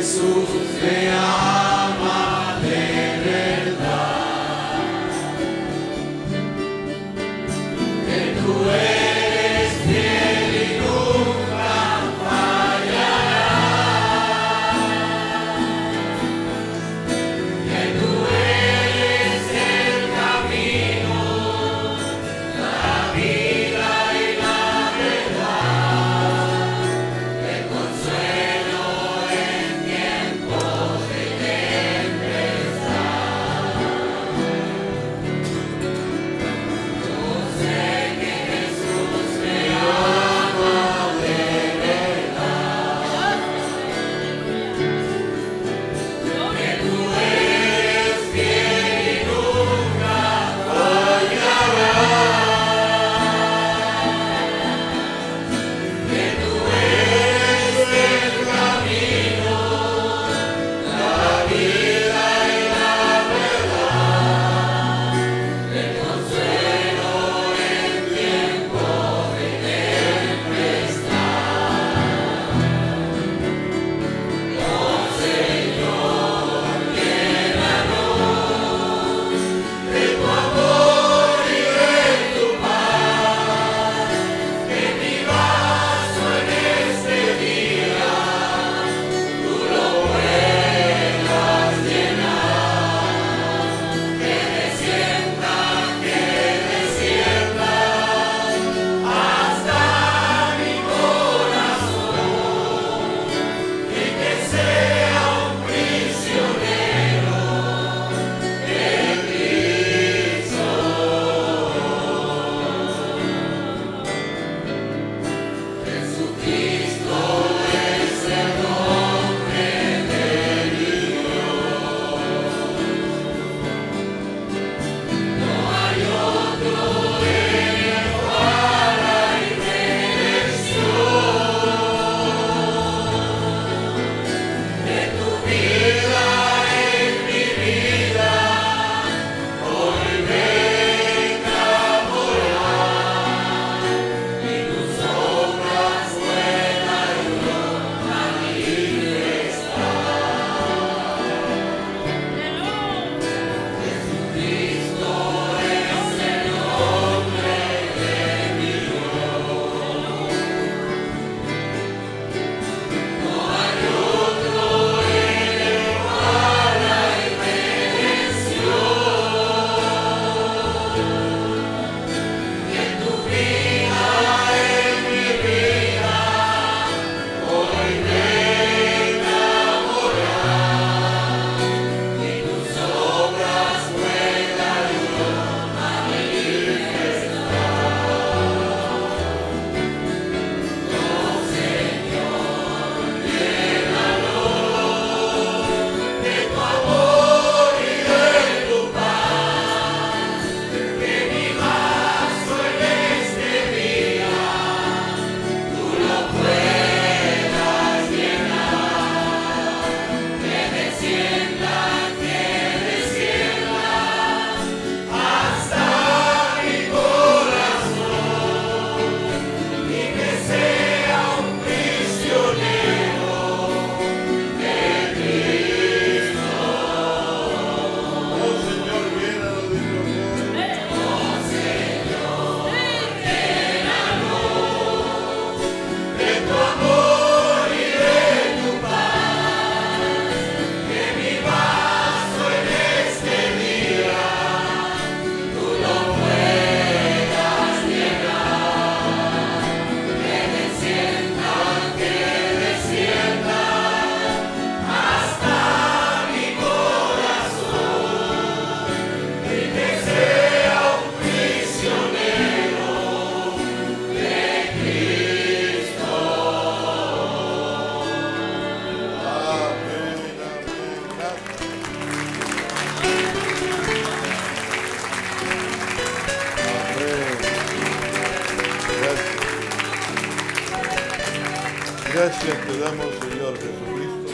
Gracias te damos, Señor Jesucristo,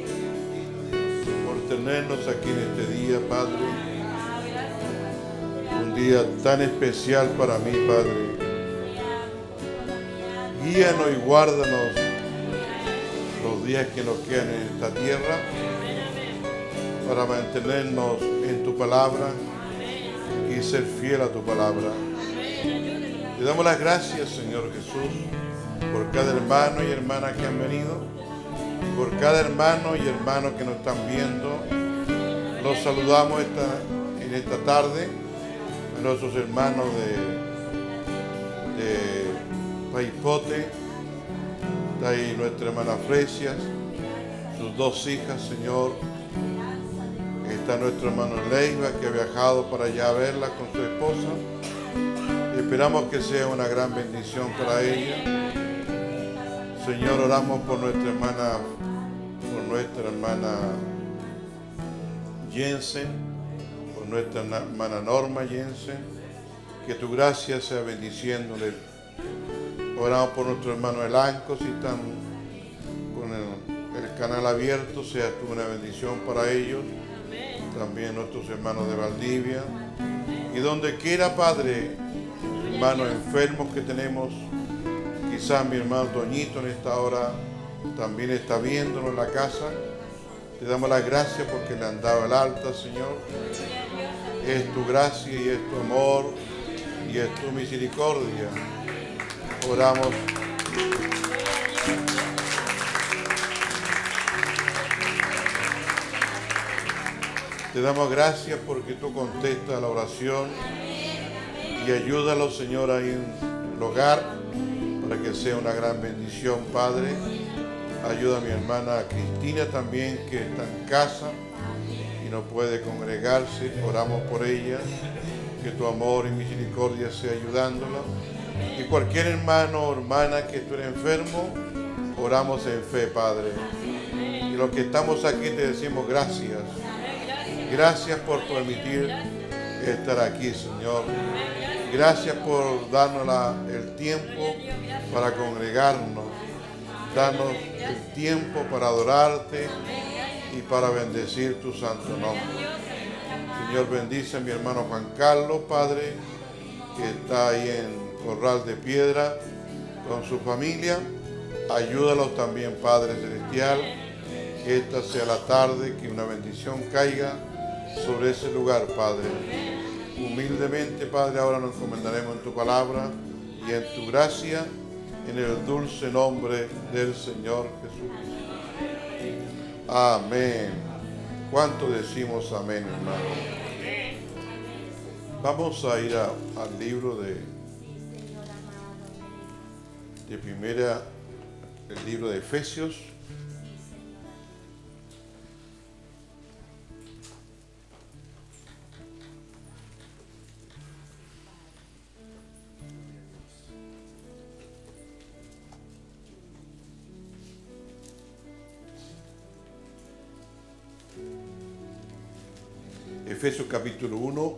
por tenernos aquí en este día, Padre. Un día tan especial para mí, Padre. Guíanos y guárdanos los días que nos quedan en esta tierra, para mantenernos en tu palabra y ser fiel a tu palabra. Te damos las gracias, Señor Jesús, por cada hermano y hermana que han venido, por cada hermano y hermano que nos están viendo. Los saludamos en esta tarde a nuestros hermanos de Paipote. Está ahí nuestra hermana Fresias, sus dos hijas, Señor. Está nuestro hermano Leiva, que ha viajado para allá a verla con su esposa. Esperamos que sea una gran bendición para ella. Señor, oramos por nuestra hermana Jensen, por nuestra hermana Norma Jensen, que tu gracia sea bendiciéndole. Oramos por nuestro hermano Elanco, si están con el canal abierto, sea tú una bendición para ellos. También nuestros hermanos de Valdivia. Y donde quiera, Padre, hermanos enfermos que tenemos, quizás mi hermano Toñito en esta hora también está viéndonos en la casa. Te damos las gracias porque le han dado el alta, Señor. Es tu gracia y es tu amor y es tu misericordia. Oramos. Te damos gracias porque tú contestas la oración y ayúdalo, Señor, ahí en el hogar para que sea una gran bendición, Padre. Ayuda a mi hermana Cristina también, que está en casa y no puede congregarse. Oramos por ella, que tu amor y misericordia sea ayudándola. Y cualquier hermano o hermana que esté enfermo, oramos en fe, Padre. Y los que estamos aquí te decimos gracias. Gracias por permitir estar aquí, Señor. Gracias por darnos el tiempo para congregarnos. Darnos el tiempo para adorarte y para bendecir tu santo nombre. Señor, bendice a mi hermano Juan Carlos, Padre, que está ahí en Corral de Piedra con su familia. Ayúdalos también, Padre Celestial, que esta sea la tarde, que una bendición caiga sobre ese lugar, Padre. Humildemente, Padre, ahora nos encomendaremos en tu palabra y en tu gracia, en el dulce nombre del Señor Jesucristo. Amén. ¿Cuánto decimos amén, hermano? Vamos a ir al libro el libro de Efesios. Efesios capítulo 1,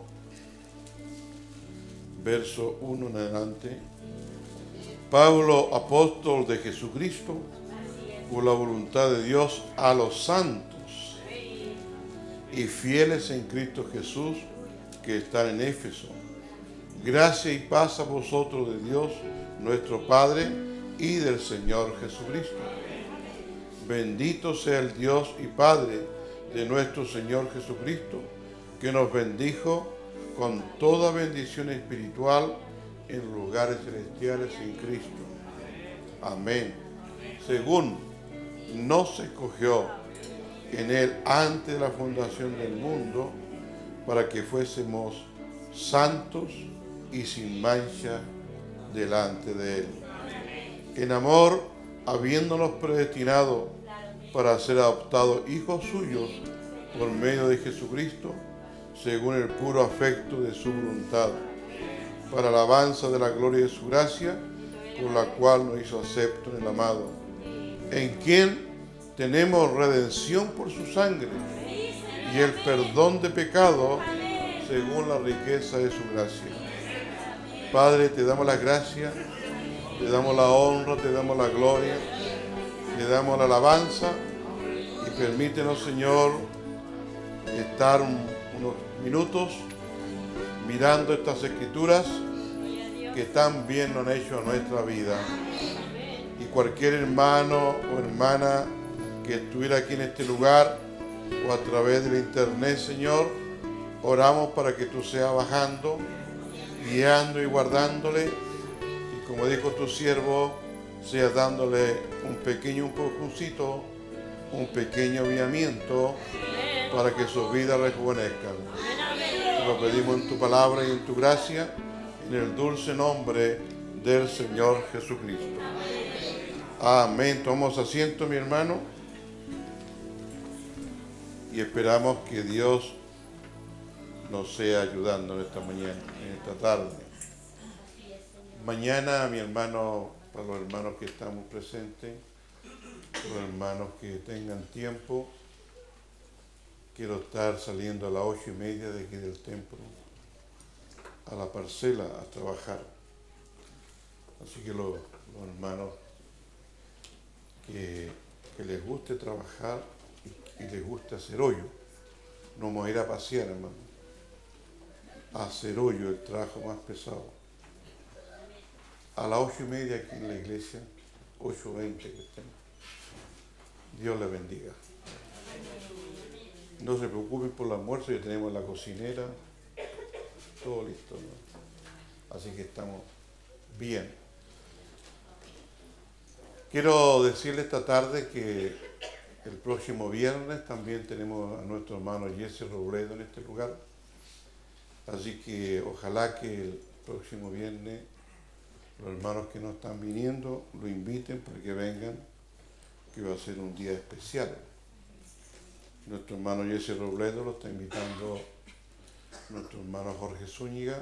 verso 1 en adelante. Pablo, apóstol de Jesucristo, por la voluntad de Dios, a los santos y fieles en Cristo Jesús que están en Éfeso. Gracia y paz a vosotros de Dios, nuestro Padre, y del Señor Jesucristo. Bendito sea el Dios y Padre de nuestro Señor Jesucristo, que nos bendijo con toda bendición espiritual en lugares celestiales en Cristo. Amén. Según nos escogió en Él antes de la fundación del mundo, para que fuésemos santos y sin mancha delante de Él. En amor, habiéndonos predestinado para ser adoptados hijos suyos por medio de Jesucristo, según el puro afecto de su voluntad, para alabanza de la gloria de su gracia, por la cual nos hizo acepto en el amado, en quien tenemos redención por su sangre y el perdón de pecado según la riqueza de su gracia. Padre, te damos las gracias, te damos la honra, te damos la gloria, te damos la alabanza y permítenos, Señor, estar unos minutos mirando estas escrituras que tan bien nos han hecho a nuestra vida. Y cualquier hermano o hermana que estuviera aquí en este lugar o a través del internet, Señor, oramos para que tú seas bajando, guiando y guardándole, y como dijo tu siervo, seas dándole un pequeño empujoncito, un pequeño avivamiento para que sus vidas rejuvenezcan. Te lo pedimos en tu palabra y en tu gracia, en el dulce nombre del Señor Jesucristo. Amén. Tomamos asiento, mi hermano, y esperamos que Dios nos sea ayudando en esta mañana, en esta tarde. Mañana, mi hermano, para los hermanos que estamos presentes, los hermanos que tengan tiempo, quiero estar saliendo a las 8:30 de aquí del templo a la parcela a trabajar. Así que los hermanos que les guste trabajar y les guste hacer hoyo, no vamos a ir a pasear, hermano, a hacer hoyo, el trabajo más pesado. A las 8:30 aquí en la iglesia, 8:20 que estemos. Dios les bendiga. No se preocupen por el almuerzo, ya tenemos la cocinera, todo listo, ¿no? Así que estamos bien. Quiero decirle esta tarde que el próximo viernes también tenemos a nuestro hermano Jesse Robledo en este lugar. Así que ojalá que el próximo viernes los hermanos que no están viniendo lo inviten para que vengan, que va a ser un día especial. Nuestro hermano Jesse Robledo lo está invitando nuestro hermano Jorge Zúñiga,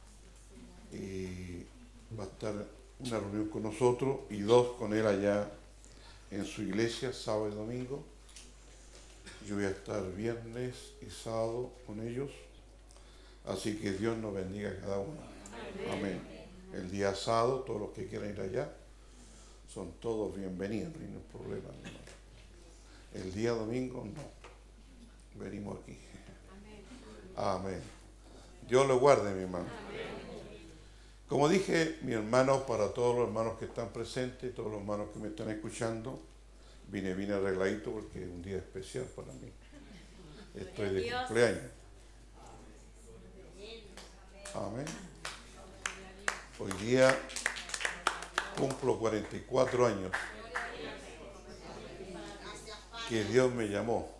y va a estar una reunión con nosotros y 2 con él allá en su iglesia, sábado y domingo. Yo voy a estar viernes y sábado con ellos, así que Dios nos bendiga a cada uno. Amén. El día sábado, todos los que quieran ir allá, son todos bienvenidos, no hay problema. No. El día domingo, no. Venimos aquí. Amén. Dios lo guarde, mi hermano. Como dije, mi hermano, para todos los hermanos que están presentes, todos los hermanos que me están escuchando, vine arregladito porque es un día especial para mí. Estoy de cumpleaños. Amén. Hoy día cumplo 44 años que Dios me llamó.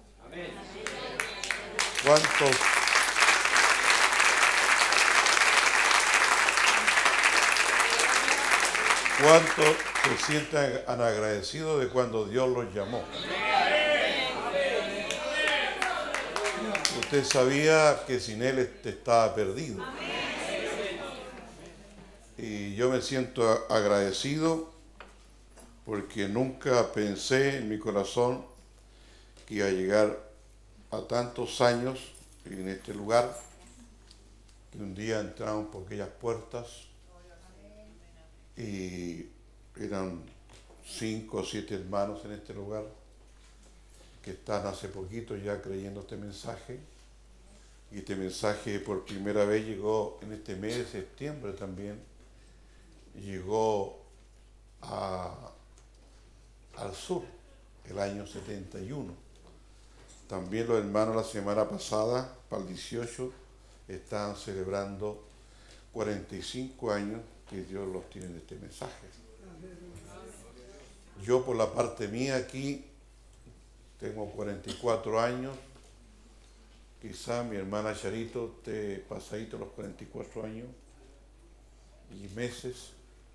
¿Cuántos se sienten agradecidos de cuando Dios los llamó? Usted sabía que sin Él estaba perdido. Y yo me siento agradecido porque nunca pensé en mi corazón que iba a llegar a tantos años en este lugar, que un día entramos por aquellas puertas y eran 5 o 7 hermanos en este lugar que están hace poquito ya creyendo este mensaje, y este mensaje por primera vez llegó en este mes de septiembre también, llegó al sur, el año 71. También los hermanos la semana pasada, para el 18, estaban celebrando 45 años que Dios los tiene en este mensaje. Yo por la parte mía aquí tengo 44 años, quizá mi hermana Charito esté pasadito los 44 años y meses.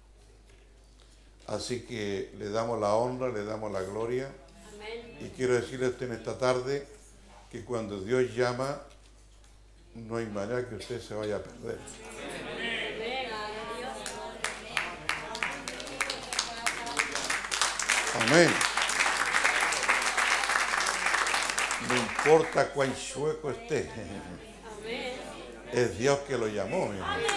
Así que le damos la honra, le damos la gloria. Amén. Y quiero decirle a usted en esta tarde que cuando Dios llama, no hay manera que usted se vaya a perder. Amén. No importa cuán chueco esté. Es Dios que lo llamó.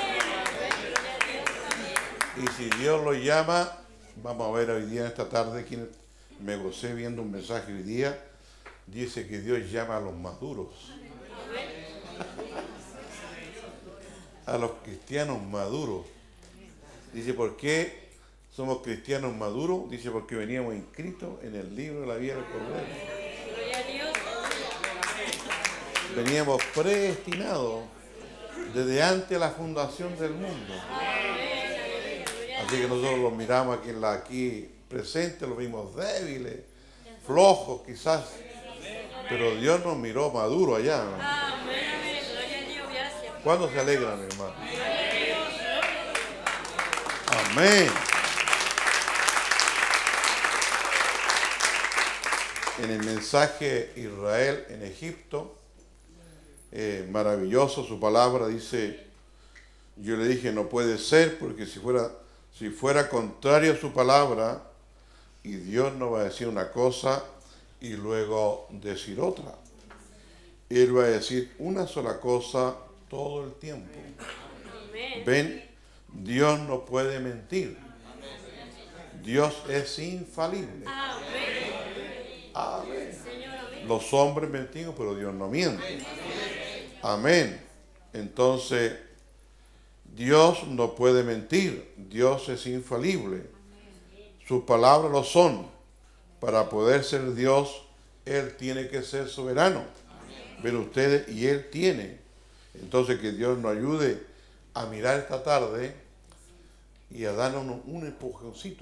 Y si Dios lo llama, vamos a ver hoy día, en esta tarde, quien me gocé viendo un mensaje hoy día, dice que Dios llama a los maduros. A los cristianos maduros. Dice, ¿por qué somos cristianos maduros, dice, porque veníamos inscritos en el libro de la vida del Cordero. Veníamos predestinados desde antes de la fundación del mundo. Así que nosotros los miramos aquí presentes, los vimos débiles, flojos quizás, pero Dios nos miró maduro allá, ¿no? ¿Cuándo se alegran, hermano? Amén. En el mensaje Israel en Egipto, maravilloso su palabra, dice, yo le dije no puede ser, porque si fuera contrario a su palabra, y Dios no va a decir una cosa y luego decir otra. Él va a decir una sola cosa todo el tiempo. Ven, Dios no puede mentir. Dios es infalible. Amén. Los hombres mentimos, pero Dios no miente. Amén. Entonces, Dios no puede mentir. Dios es infalible. Sus palabras lo son. Para poder ser Dios, Él tiene que ser soberano. Ven ustedes, y Él tiene. Entonces, que Dios nos ayude a mirar esta tarde y a darnos un empujoncito.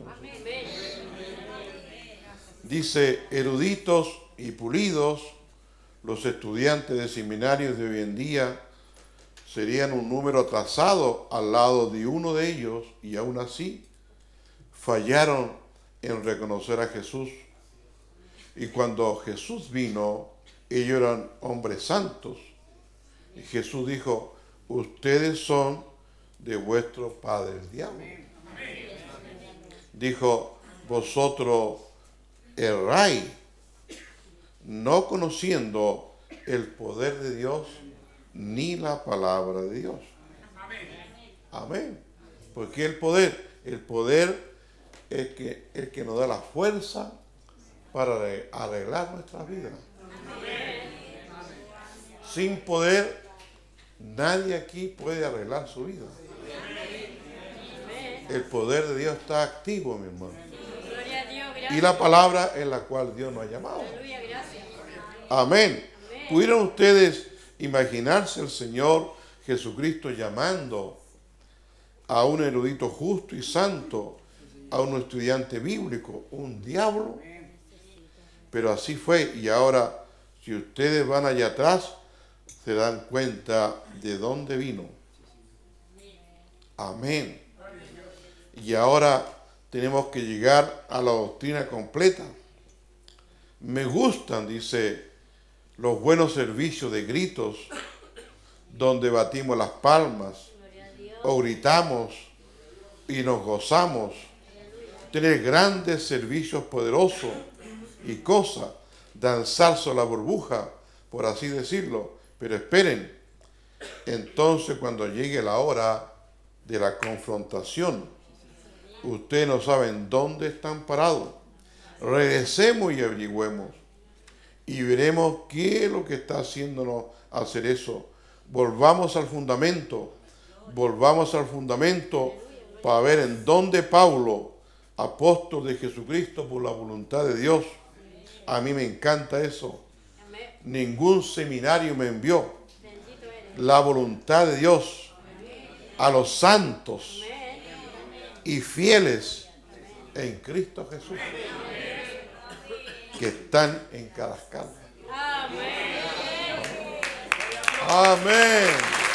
Dice, eruditos y pulidos, los estudiantes de seminarios de hoy en día serían un número atrasado al lado de uno de ellos, y aún así fallaron en reconocer a Jesús. Y cuando Jesús vino, ellos eran hombres santos. Y Jesús dijo, ustedes son de vuestro padre el diablo. Dijo, vosotros erráis, no conociendo el poder de Dios ni la palabra de Dios. Amén. Porque el poder es el que nos da la fuerza para arreglar nuestras vidas. Sin poder, nadie aquí puede arreglar su vida. El poder de Dios está activo, mi hermano. Y la palabra en la cual Dios nos ha llamado. Amén. ¿Pudieron ustedes imaginarse el Señor Jesucristo llamando a un erudito justo y santo, a un estudiante bíblico, un diablo? Pero así fue. Y ahora, si ustedes van allá atrás, se dan cuenta de dónde vino. Amén. Y ahora tenemos que llegar a la doctrina completa. Me gustan, dice, los buenos servicios de gritos, donde batimos las palmas, o gritamos y nos gozamos. Tener grandes servicios poderosos y cosas, danzar sobre la burbuja, por así decirlo. Pero esperen, entonces cuando llegue la hora de la confrontación, ustedes no saben dónde están parados. Regresemos y averigüemos y veremos qué es lo que está haciéndonos hacer eso. Volvamos al fundamento para ver en dónde Pablo, apóstol de Jesucristo por la voluntad de Dios. A mí me encanta eso. Ningún seminario me envió. La voluntad de Dios a los santos y fieles en Cristo Jesús, que están en Carrascal. Amén.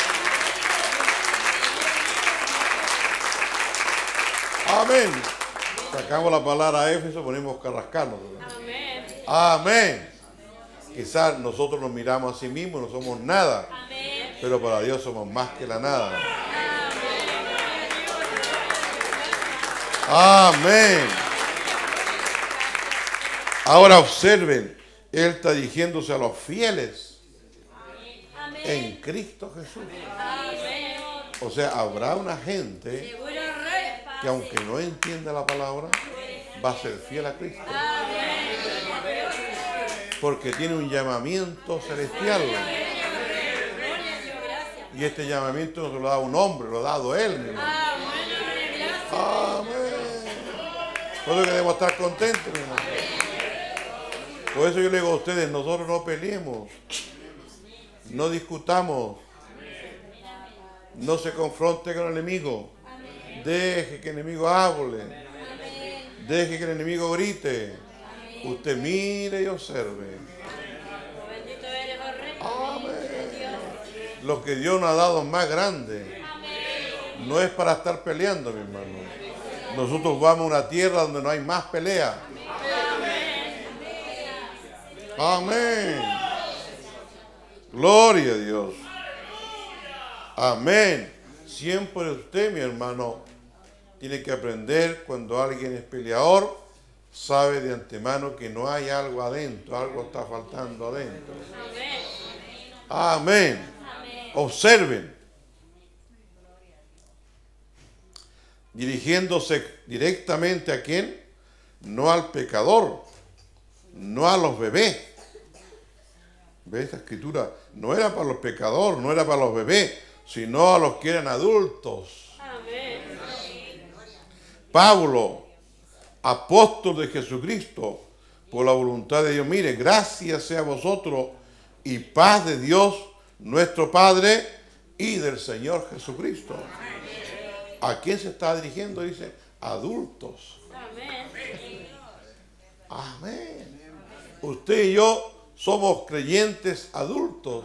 Amén. Sacamos la palabra Éfeso, ponemos Carrascal. Amén. Quizás nosotros nos miramos a sí mismos, no somos nada, pero para Dios somos más que la nada. Amén. Ahora observen, Él está dirigiéndose a los fieles en Cristo Jesús. O sea, habrá una gente que aunque no entienda la palabra, va a ser fiel a Cristo. Porque tiene un llamamiento celestial. Y este llamamiento no se lo da un hombre, lo ha dado Él mismo. Amén. Por eso que debemos estar contentos, mi hermano. Por eso yo le digo a ustedes, nosotros no peleemos, no discutamos, no se confronte con el enemigo. Deje que el enemigo hable, deje que el enemigo grite. Usted mire y observe. Amén. Lo que Dios nos ha dado es más grande. No es para estar peleando, mi hermano. Nosotros vamos a una tierra donde no hay más pelea. Amén. Gloria a Dios. Amén. Siempre usted, mi hermano, tiene que aprender cuando alguien es peleador, sabe de antemano que no hay algo adentro, algo está faltando adentro. Amén. Observen. Dirigiéndose directamente a quién, no al pecador, no a los bebés. ¿Ves? Esta escritura no era para los pecadores, no era para los bebés, sino a los que eran adultos. Amén. Pablo, apóstol de Jesucristo, por la voluntad de Dios, mire, gracias sea a vosotros y paz de Dios, nuestro Padre, y del Señor Jesucristo. ¿A quién se está dirigiendo? Dice, adultos. Amén. Amén. Usted y yo somos creyentes adultos.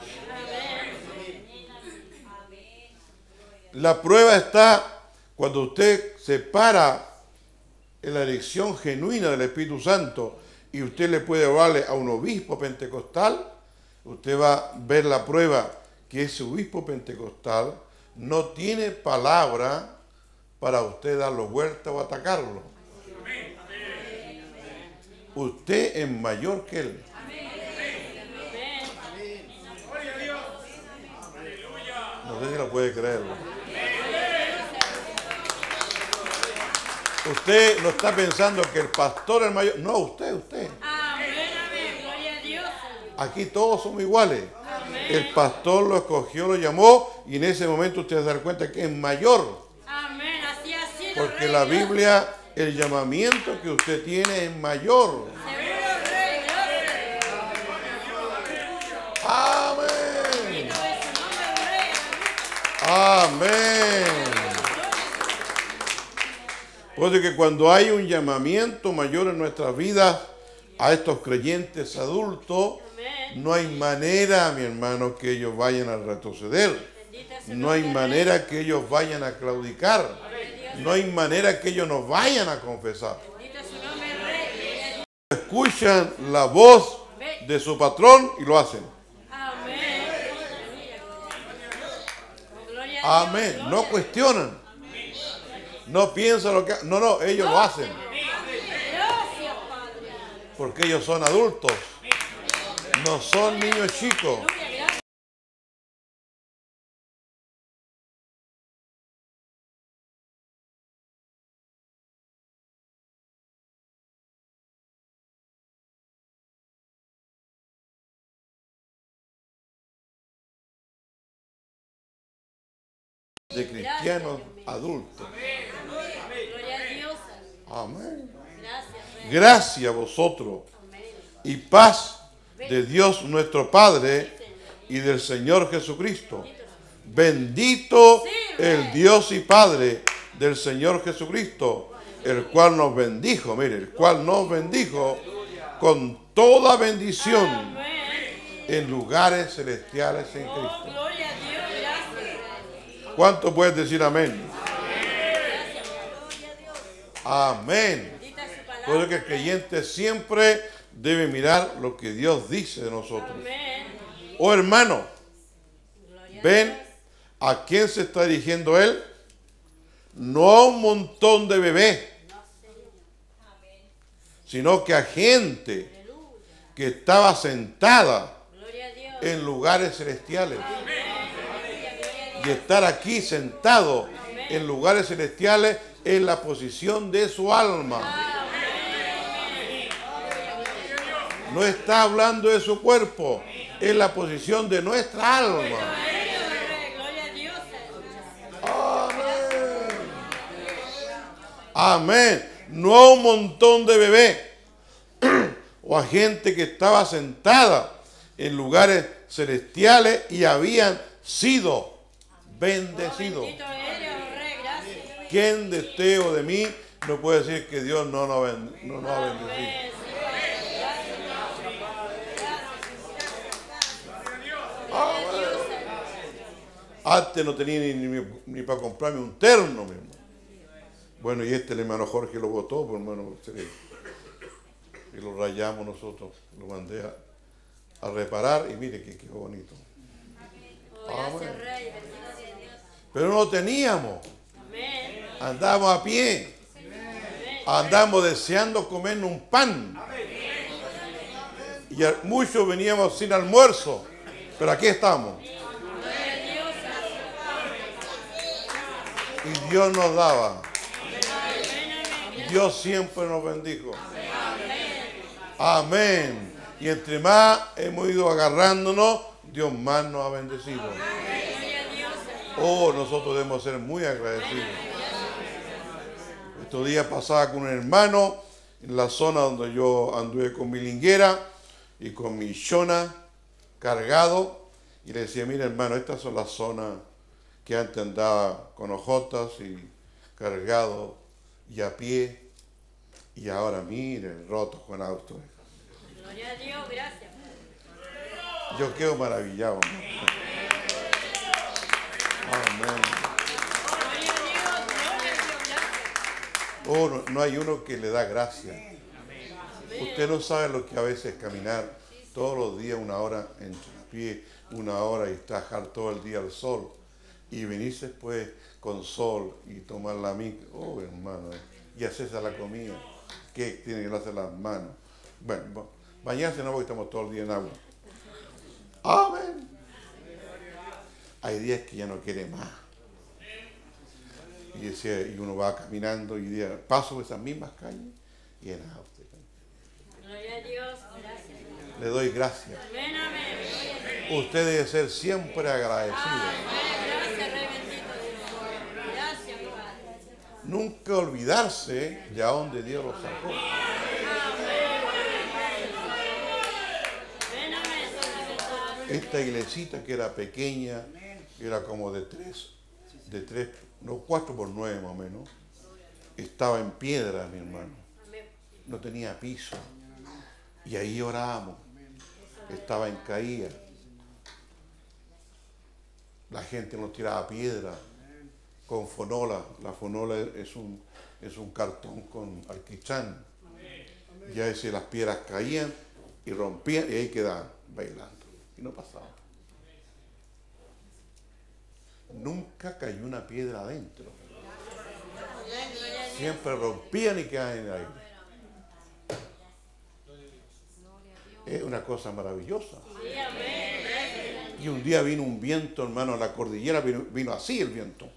La prueba está cuando usted se para en la elección genuina del Espíritu Santo y usted le puede hablarle a un obispo pentecostal. Usted va a ver la prueba que ese obispo pentecostal no tiene palabra para usted darlo vuelta o atacarlo. Usted es mayor que él. No sé si lo puede creer. Usted no está pensando que el pastor es mayor. No, usted. Aquí todos somos iguales. El pastor lo escogió, lo llamó y en ese momento usted se da cuenta que es mayor. Porque la Biblia, el llamamiento que usted tiene es mayor. Amén. Amén. Por eso que cuando hay un llamamiento mayor en nuestras vidas a estos creyentes adultos, no hay manera, mi hermano, que ellos vayan a retroceder. No hay manera que ellos vayan a claudicar. No hay manera que ellos nos vayan a confesar. Escuchan la voz de su patrón y lo hacen. Amén. No cuestionan. No piensan lo que... No, ellos lo hacen. Porque ellos son adultos. No son niños chicos. De cristianos adultos. Amén. Gracias a vosotros y paz de Dios nuestro Padre y del Señor Jesucristo. Bendito el Dios y Padre del Señor Jesucristo, el cual nos bendijo, mire, el cual nos bendijo con toda bendición en lugares celestiales en Cristo. ¿Cuánto puedes decir amén? Amén. Por eso que el creyente siempre debe mirar lo que Dios dice de nosotros. Oh hermano, ven a quién se está dirigiendo él. No a un montón de bebés, sino que a gente que estaba sentada en lugares celestiales. Y estar aquí sentado en lugares celestiales es la posición de su alma. No está hablando de su cuerpo, es la posición de nuestra alma. Amén. Amén. No a un montón de bebés o a gente que estaba sentada en lugares celestiales y habían sido bendecidos. ¿Quién de usted o de mí no puede decir que Dios no nos ha bendecido? Antes no tenía ni para comprarme un terno, mi hermano. Bueno, y el hermano Jorge lo botó, por hermano, y lo rayamos nosotros, lo mandé a reparar y mire que quedó bonito. Bueno. Pero no lo teníamos. Andábamos a pie. Andábamos deseando comernos un pan. Y muchos veníamos sin almuerzo. Pero aquí estamos. Y Dios nos daba. Dios siempre nos bendijo. Amén. Y entre más hemos ido agarrándonos, Dios más nos ha bendecido. Oh, nosotros debemos ser muy agradecidos. Estos días pasaba con un hermano en la zona donde yo anduve con mi linguera y con mi shona cargado. Y le decía, mira hermano, estas son las zonas que antes andaba con ojotas y cargado y a pie. Y ahora mire, rotos con autos. Gloria a Dios, gracias. Yo quedo maravillado. Amén. Oh, no hay uno que le da gracias. Usted no sabe lo que a veces es caminar todos los días 1 hora en pie, 1 hora y estar todo el día al sol. Y venirse después con sol y tomar la micro. Oh, hermano, y hacerse la comida. ¿Qué tiene que hacer las manos? Bueno, bañarse no porque estamos todo el día en agua. Amén. Hay días que ya no quiere más. Y uno va caminando y paso esas mismas calles y en auto. Gloria a Dios, gracias. Le doy gracias. Amén, amén. Usted debe ser siempre agradecido. Gracias, Rey bendito Dios. Gracias, Padre. Nunca olvidarse de a dónde Dios lo sacó. Esta iglesita que era pequeña, era como de 4 por 9 más o menos, estaba en piedra, mi hermano. No tenía piso. Y ahí orábamos. Estaba en caída. La gente nos tiraba piedra con fonola. La fonola es un cartón con alquitrán. Y a veces las piedras caían y rompían y ahí quedaban bailando. Y no pasaba. Nunca cayó una piedra adentro. Siempre rompían y quedaban en el aire. Es una cosa maravillosa. Y un día vino un viento, hermano, a la cordillera, vino así el viento.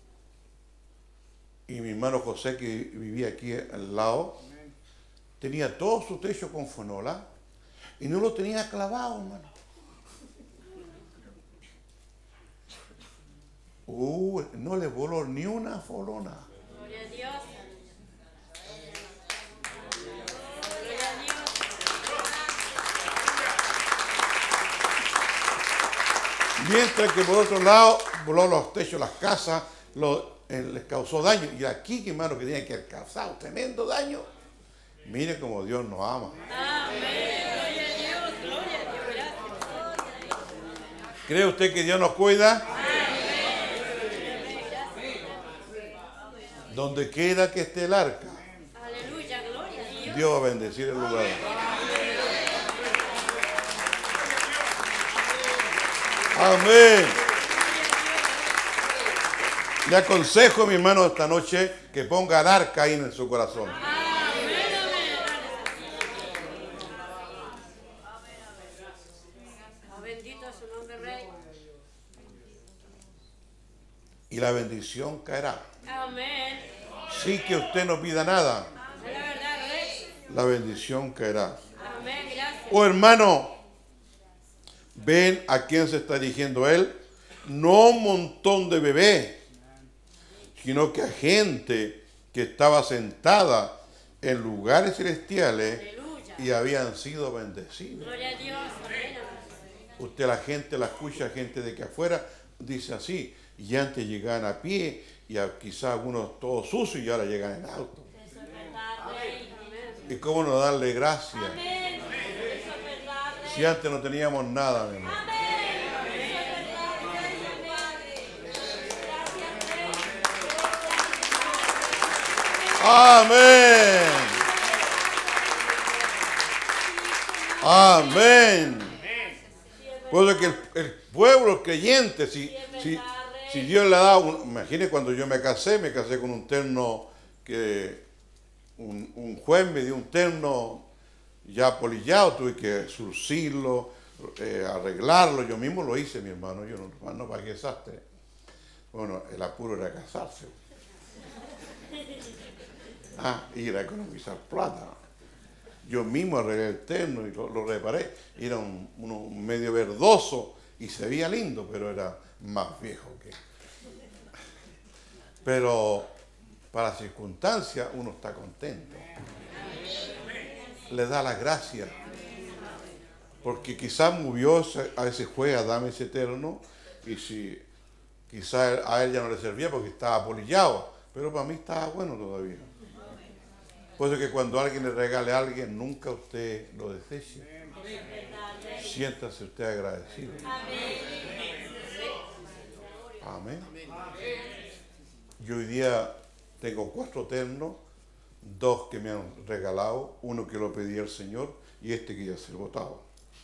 Y mi hermano José, que vivía aquí al lado, tenía todo su techo con fonola y no lo tenía clavado, hermano. No le voló ni una folona. Gloria a Dios. Mientras que por otro lado, voló los techos, las casas, les causó daño. Y aquí, hermano, que tiene que haber causado tremendo daño. Mire cómo Dios nos ama. Amén. Gloria a Dios, gloria a Dios, gracias. ¿Cree usted que Dios nos cuida? Donde quiera que esté el arca, Aleluya, gloria a Dios. Dios va a bendecir el lugar. Amén. Le aconsejo, mi hermano, esta noche que ponga el arca ahí en su corazón. Bendito es su nombre, Rey. Y la bendición caerá. Amén. Sin que usted no pida nada, Es la verdad, Rey. la bendición caerá. Amén, gracias. Oh, hermano, ven a quién se está dirigiendo él. No un montón de bebés, sino que a gente que estaba sentada en lugares celestiales Aleluya. y habían sido bendecidos. Gloria a Dios. Amén. Usted, la gente la escucha, gente de que afuera dice así, y antes llegaban a pie y quizás algunos todos sucios y ahora llegan en auto. Eso es verdad, Rey. Amén. ¿Y cómo no darle gracias? Amén. Eso es verdad, Rey. Si antes no teníamos nada, mi hermano. Amén. Eso es verdad, Rey. Amén. Amén. Pues que el pueblo creyente, si Dios le da, imagine cuando yo me casé con un terno que un juez me dio un terno ya polillado, tuve que surcirlo, arreglarlo, yo mismo lo hice, mi hermano, yo no pagué sastre. Bueno, el apuro era casarse. Ir a economizar plata. Yo mismo arreglé el terno y lo reparé. Era un medio verdoso y se veía lindo, pero era más viejo que... Pero para las circunstancias uno está contento. Le da las gracias. Porque quizás movió a ese juez a darme ese terno y si quizás a él ya no le servía porque estaba polillado, pero para mí estaba bueno todavía. Por eso que cuando alguien le regale a alguien, nunca usted lo deseche. Siéntase usted agradecido. Amén. Yo hoy día tengo 4 ternos, 2 que me han regalado, uno que lo pedí al Señor y este que ya se lo botaba.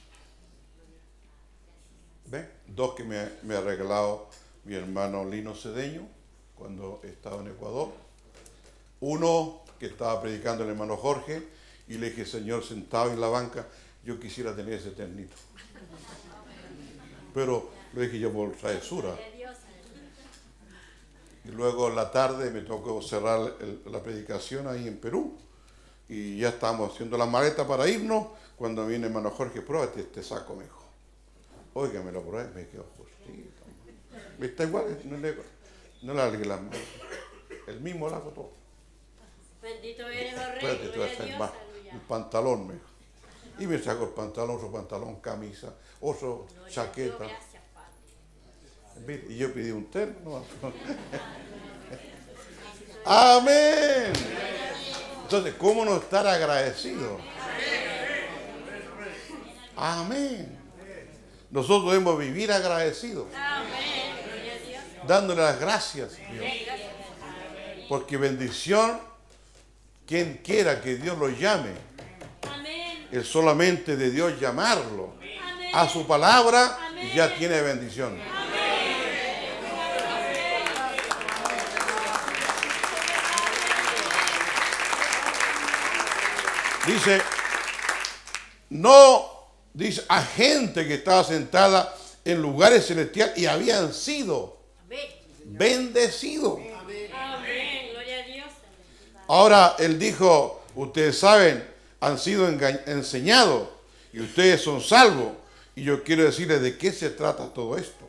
¿Ven? 2 que me ha regalado mi hermano Lino Cedeño cuando estaba en Ecuador. Uno que estaba predicando el hermano Jorge y le dije, Señor, sentado en la banca, yo quisiera tener ese ternito. Pero lo dije yo por travesura. Y luego en la tarde me tocó cerrar la predicación ahí en Perú y ya estábamos haciendo la maleta para irnos cuando viene el hermano Jorge, pruébate este saco, me dijo. Oiga, me lo probé, me quedó justito. Está igual, no le alargué las manos. El mismo lago todo. Bendito eres, oh Rey. Espérate, te voy a hacer más. Un pantalón, me dijo. Y me sacó el pantalón, otro pantalón, camisa, otro chaqueta. Gracias, Padre. Y yo pedí un terno. Amén. Entonces, ¿cómo no estar agradecido? Amén. Nosotros debemos vivir agradecidos. Amén. Gloria a Dios. Dándole las gracias a Dios. Porque bendición, quien quiera que Dios lo llame, Amén. es solamente de Dios llamarlo Amén. a su palabra, Amén. ya tiene bendición. Dice, no, dice, a gente que estaba sentada en lugares celestiales y habían sido Amén. bendecidos. Amén. Gloria a Dios. Ahora él dijo, ustedes saben, han sido enseñados y ustedes son salvos. Y yo quiero decirles de qué se trata todo esto.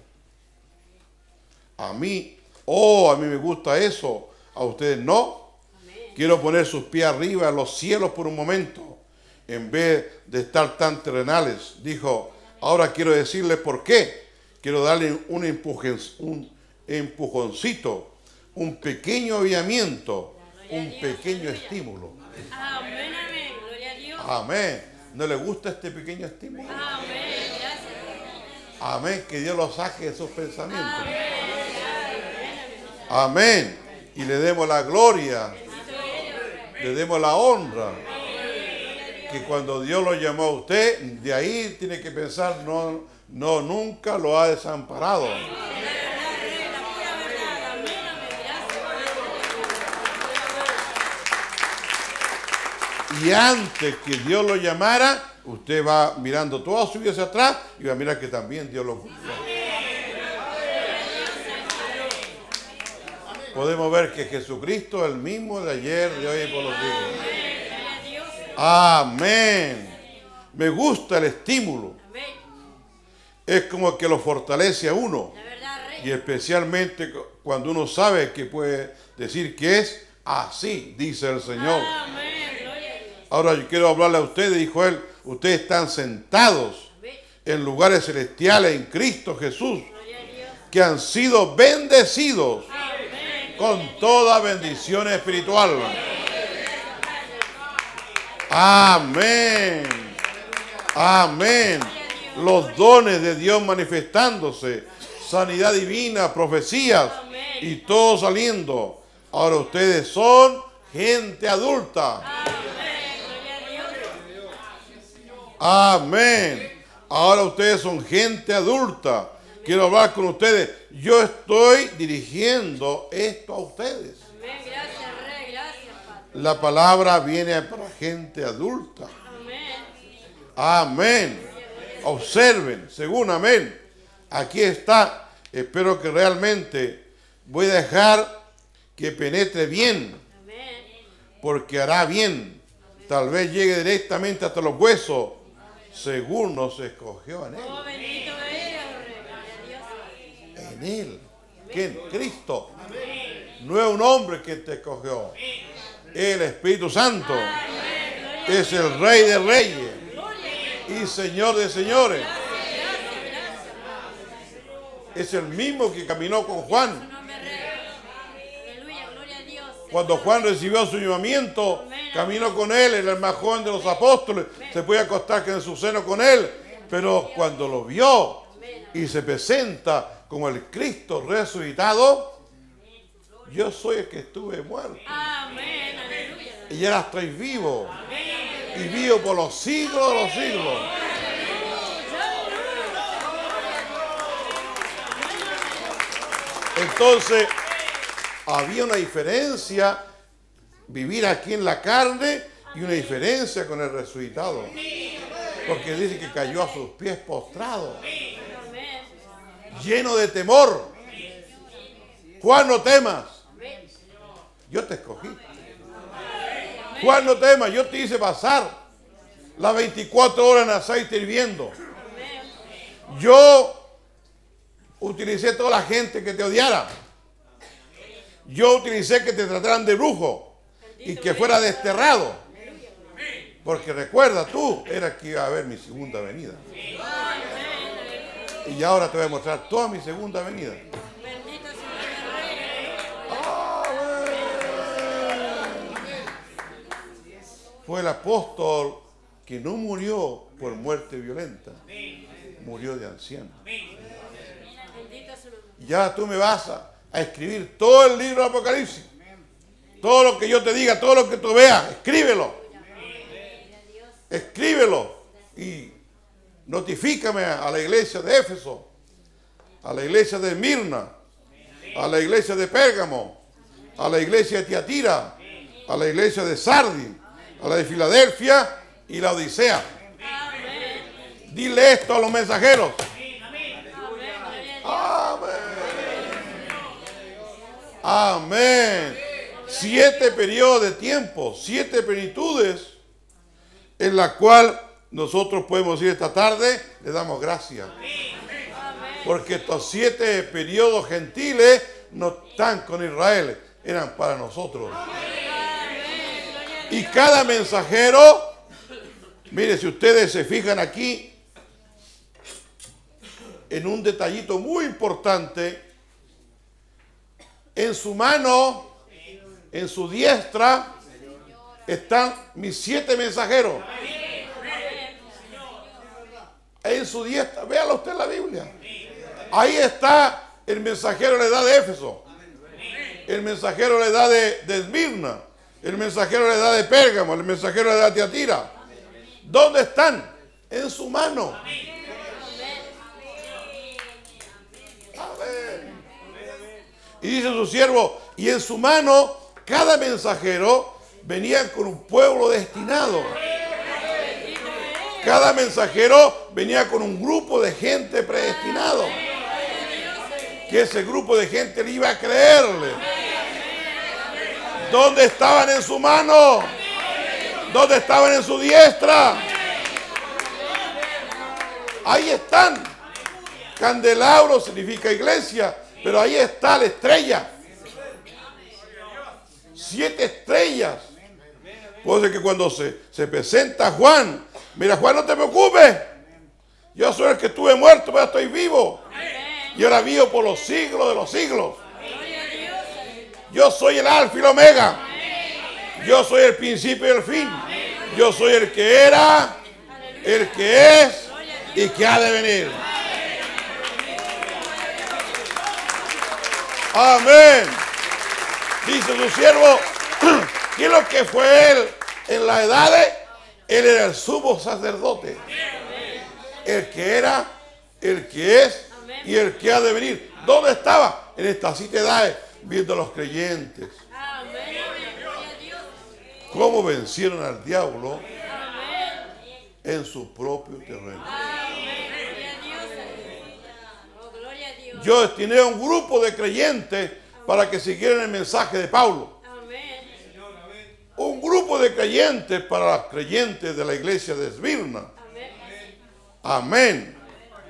A mí me gusta eso, a ustedes no. Quiero poner sus pies arriba en los cielos por un momento, en vez de estar tan terrenales. Dijo, ahora quiero decirles por qué. Quiero darle un empujoncito, un pequeño avivamiento, un pequeño estímulo. Amén. Amén. Gloria a Dios. Amén. ¿No le gusta este pequeño estímulo? Amén. Gracias. Amén. Que Dios lo saque de esos pensamientos. Amén. Y le demos la gloria. Le demos la honra. Que cuando Dios lo llamó a usted, de ahí tiene que pensar, no, nunca lo ha desamparado. Y antes que Dios lo llamara, usted va mirando toda su vida hacia atrás y va a mirar que también Dios lo cumplió. Podemos ver que Jesucristo es el mismo de ayer, de hoy y por los siglos. Amén. Me gusta el estímulo. Es como que lo fortalece a uno. Y especialmente cuando uno sabe que puede decir que es así, dice el Señor. Amén. Ahora yo quiero hablarle a ustedes, dijo él, ustedes están sentados en lugares celestiales en Cristo Jesús, que han sido bendecidos con toda bendición espiritual. Amén. Amén. Los dones de Dios manifestándose, sanidad divina, profecías y todo saliendo. Ahora ustedes son gente adulta. Amén. Ahora ustedes son gente adulta. Quiero hablar con ustedes. Yo estoy dirigiendo esto a ustedes. Amén. Gracias, Rey. Gracias, Padre. La palabra viene para gente adulta. Amén. Amén. Observen, según amén. Aquí está. Espero que realmente voy a dejar que penetre bien, Amén. porque hará bien. Tal vez llegue directamente hasta los huesos, según nos escogió en él. Oh, bendito eres, Rey. Gloria a Dios. En él. ¿Quién? Cristo. No es un hombre que te escogió. El Espíritu Santo es el Rey de Reyes y Señor de Señores. Es el mismo que caminó con Juan. Aleluya, gloria a Dios. Cuando Juan recibió su llamamiento, caminó con él, era el más joven de los apóstoles, se puede acostar en su seno con él, pero cuando lo vio y se presenta como el Cristo resucitado, yo soy el que estuve muerto Amén, aleluya. y ahora estoy vivo y vivo por los siglos de los siglos. Entonces, había una diferencia vivir aquí en la carne y una diferencia con el resucitado. Porque dice que cayó a sus pies postrado, lleno de temor. Juan, no temas. Yo te escogí. Juan, no temas. Yo te hice pasar las 24 horas en aceite hirviendo. Yo utilicé toda la gente que te odiara. Yo utilicé que te trataran de brujo y que fuera desterrado. Porque recuerda, tú eras que iba a ver mi segunda venida. Y ahora te voy a mostrar toda mi segunda venida. Bendito sea el Rey. Fue el apóstol que no murió por muerte violenta. Murió de anciano. Bendito su nombre. Ya tú me vas a escribir todo el libro de Apocalipsis. Todo lo que yo te diga, todo lo que tú veas, escríbelo. Escríbelo y notifícame a la iglesia de Éfeso, a la iglesia de Esmirna, a la iglesia de Pérgamo, a la iglesia de Tiatira, a la iglesia de Sardis, a la de Filadelfia y la Odisea. Dile esto a los mensajeros. Amén. Amén. 7 periodos de tiempo, 7 plenitudes en la cual nosotros podemos ir esta tarde, le damos gracias. Porque estos 7 periodos gentiles no están con Israel, eran para nosotros. Y cada mensajero, mire, si ustedes se fijan aquí, en un detallito muy importante, en su mano, en su diestra, están mis 7 mensajeros. En su diestra, véalo usted en la Biblia. Ahí está el mensajero de la edad de Éfeso, el mensajero de la edad de Esmirna, el mensajero de la edad de Pérgamo, el mensajero de la edad de Tiatira. ¿Dónde están? En su mano. Amén. Y dice su siervo, y en su mano cada mensajero venía con un pueblo destinado. Cada mensajero venía con un grupo de gente predestinado. Que ese grupo de gente le iba a creerle. ¿Dónde estaban en su mano? ¿Dónde estaban en su diestra? Ahí están. Candelabro significa iglesia, pero ahí está la estrella. 7 estrellas Por eso es que cuando se presenta Juan, mira, Juan, no te preocupes. Yo soy el que estuve muerto, pero estoy vivo. Y ahora vivo por los siglos de los siglos. Yo soy el alfa y el omega. Yo soy el principio y el fin. Yo soy el que era, el que es y que ha de venir. Amén. Dice su siervo, ¿qué es lo que fue él en las edades? Él era el sumo sacerdote. El que era, el que es y el que ha de venir. ¿Dónde estaba? En estas 7 edades, viendo a los creyentes. Cómo vencieron al diablo en su propio terreno. Yo destiné a un grupo de creyentes para que siguieran el mensaje de Pablo. Un grupo de creyentes para los creyentes de la iglesia de Esmirna. Amén.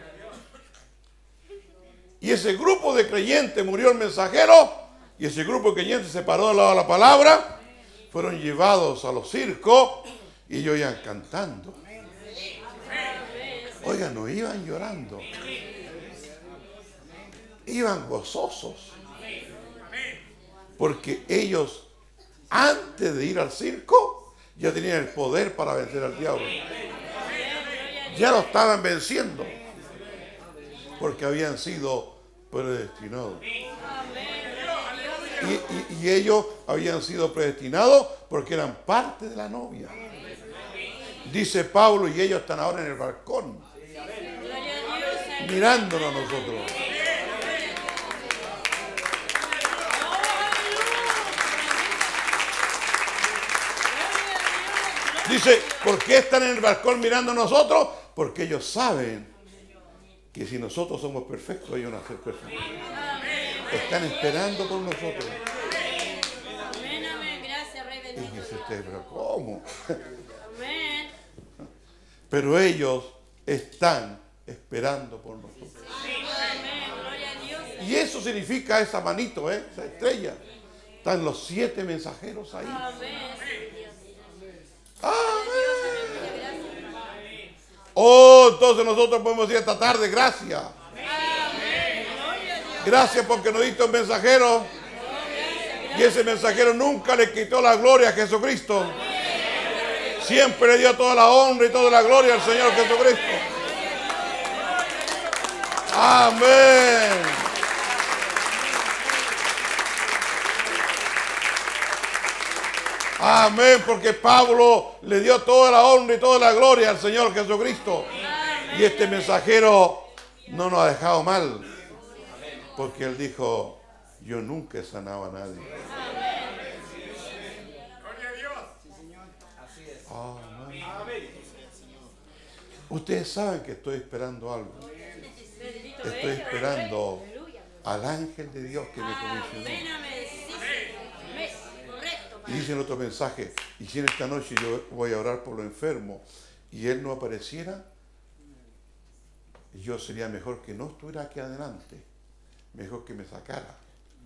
Y ese grupo de creyentes murió el mensajero, y ese grupo de creyentes se paró al lado de la palabra, fueron llevados a los circos y ellos iban cantando. Oigan, no iban llorando, iban gozosos, porque ellos antes de ir al circo ya tenían el poder para vencer al diablo. Ya lo estaban venciendo porque habían sido predestinados. Y ellos habían sido predestinados porque eran parte de la novia. Dice Pablo, y ellos están ahora en el balcón mirándonos a nosotros. Dice, ¿por qué están en el balcón mirando a nosotros? Porque ellos saben que si nosotros somos perfectos, ellos van a ser perfectos. Están esperando por nosotros. Y dice usted, ¿pero cómo? Pero ellos están esperando por nosotros. Y eso significa esa manito, esa estrella. Están los 7 mensajeros ahí. Amén. Oh, entonces nosotros podemos decir esta tarde, gracias. Gracias porque nos diste un mensajero. Y ese mensajero nunca le quitó la gloria a Jesucristo. Siempre le dio toda la honra y toda la gloria al Señor Jesucristo. Amén. Amén, porque Pablo le dio toda la honra y toda la gloria al Señor Jesucristo. Y este mensajero no nos ha dejado mal, porque él dijo, yo nunca he sanado a nadie. Amén. Ustedes saben que estoy esperando algo. Estoy esperando al ángel de Dios que me comisionó. Y dice en otro mensaje, y si en esta noche yo voy a orar por los enfermos y él no apareciera, yo sería mejor que no estuviera aquí adelante, mejor que me sacara.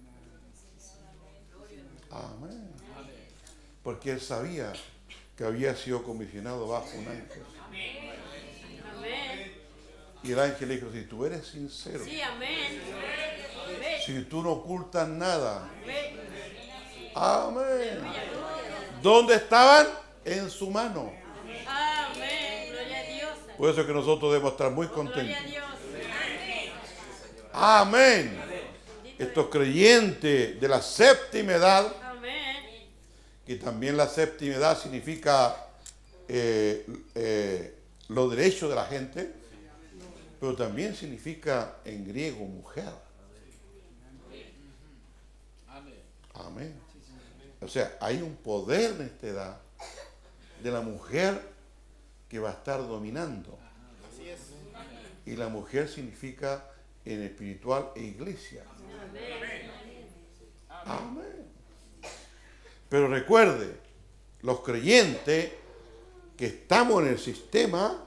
Amén. Porque él sabía que había sido comisionado bajo un ángel. Y el ángel le dijo, si tú eres sincero, si tú no ocultas nada, amén. ¿Dónde estaban? En su mano. Amén. Gloria a Dios. Por eso es que nosotros debemos estar muy contentos. Amén. Estos creyentes de la séptima edad, que también la séptima edad significa los derechos de la gente, pero también significa en griego mujer. Amén. O sea, hay un poder en esta edad de la mujer que va a estar dominando. Y la mujer significa en espiritual e iglesia. Amén. Pero recuerde, los creyentes que estamos en el sistema,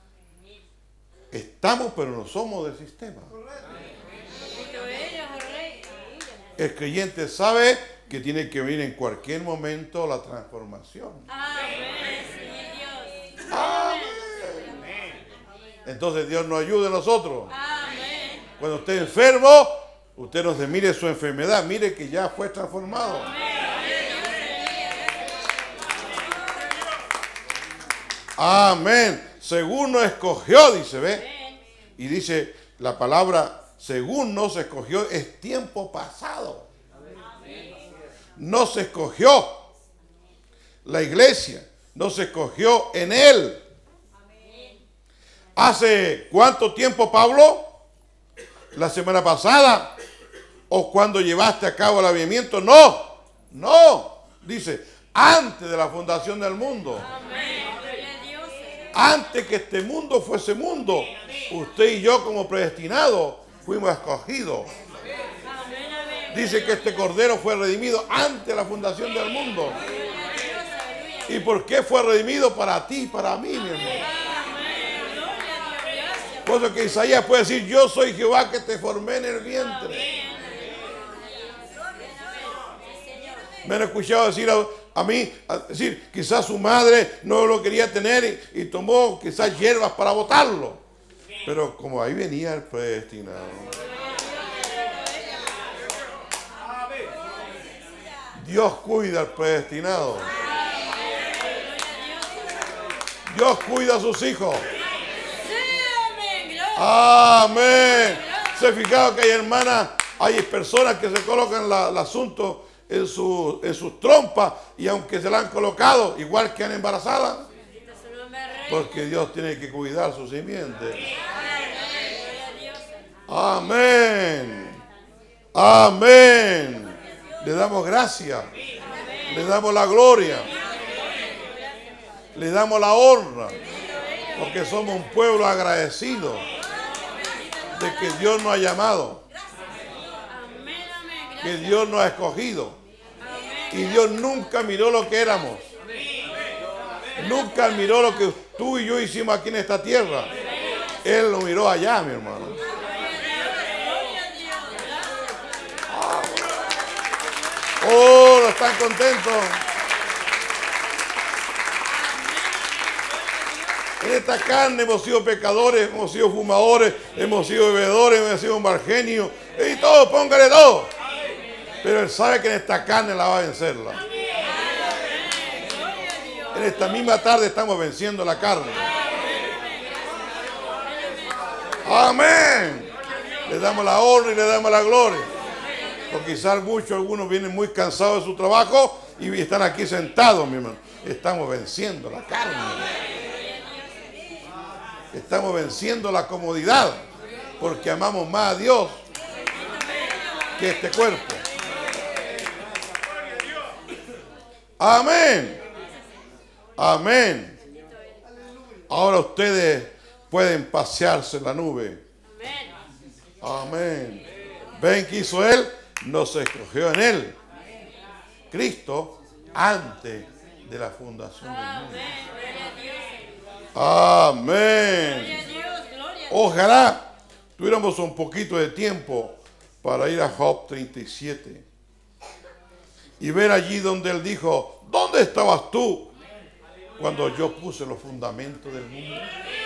estamos pero no somos del sistema. El creyente sabe que tiene que venir en cualquier momento la transformación. Amén, Señor Dios. Amén. Entonces Dios nos ayude a nosotros. Amén. Cuando esté enfermo, usted no se mire su enfermedad, mire que ya fue transformado. Amén. Según nos escogió, dice, ¿ve? Y dice la palabra, según nos escogió, es tiempo pasado. No se escogió la iglesia, no se escogió en él. ¿Hace cuánto tiempo, Pablo? ¿La semana pasada? ¿O cuando llevaste a cabo el avivamiento? No, no. Dice, antes de la fundación del mundo. Antes que este mundo fuese mundo, usted y yo como predestinados fuimos escogidos. Dice que este cordero fue redimido antes de la fundación del mundo. ¿Y por qué fue redimido? Para ti y para mí, mi hermano. Por eso que Isaías puede decir, yo soy Jehová que te formé en el vientre. Me han escuchado decir a mí, decir, quizás su madre no lo quería tener y tomó quizás hierbas para botarlo. Pero como ahí venía el predestinado. Dios cuida al predestinado. Dios cuida a sus hijos. Amén. Se ha fijado que hay hermanas, hay personas que se colocan el asunto en sus trompas y aunque se la han colocado, igual quedan embarazadas. Porque Dios tiene que cuidar su simiente. Amén. Amén. Le damos gracias. Le damos la gloria. Le damos la honra. Porque somos un pueblo agradecido de que Dios nos ha llamado. Que Dios nos ha escogido. Y Dios nunca miró lo que éramos. Nunca miró lo que tú y yo hicimos aquí en esta tierra. Él lo miró allá, mi hermano. Oh, ¿no están contentos? En esta carne hemos sido pecadores, hemos sido fumadores, hemos sido bebedores, hemos sido margenios y todo, póngale todo. Pero Él sabe que en esta carne la va a vencerla. En esta misma tarde estamos venciendo la carne. Amén. Le damos la honra y le damos la gloria. Porque quizás algunos vienen muy cansados de su trabajo y están aquí sentados, mi hermano. Estamos venciendo la carne. Estamos venciendo la comodidad. Porque amamos más a Dios que este cuerpo. Amén. Amén. Ahora ustedes pueden pasearse en la nube. Amén. ¿Ven qué hizo Él? Nos escogió en Él. Cristo antes de la fundación del mundo. Amén. Ojalá tuviéramos un poquito de tiempo para ir a Job 37 y ver allí donde Él dijo, ¿dónde estabas tú cuando yo puse los fundamentos del mundo?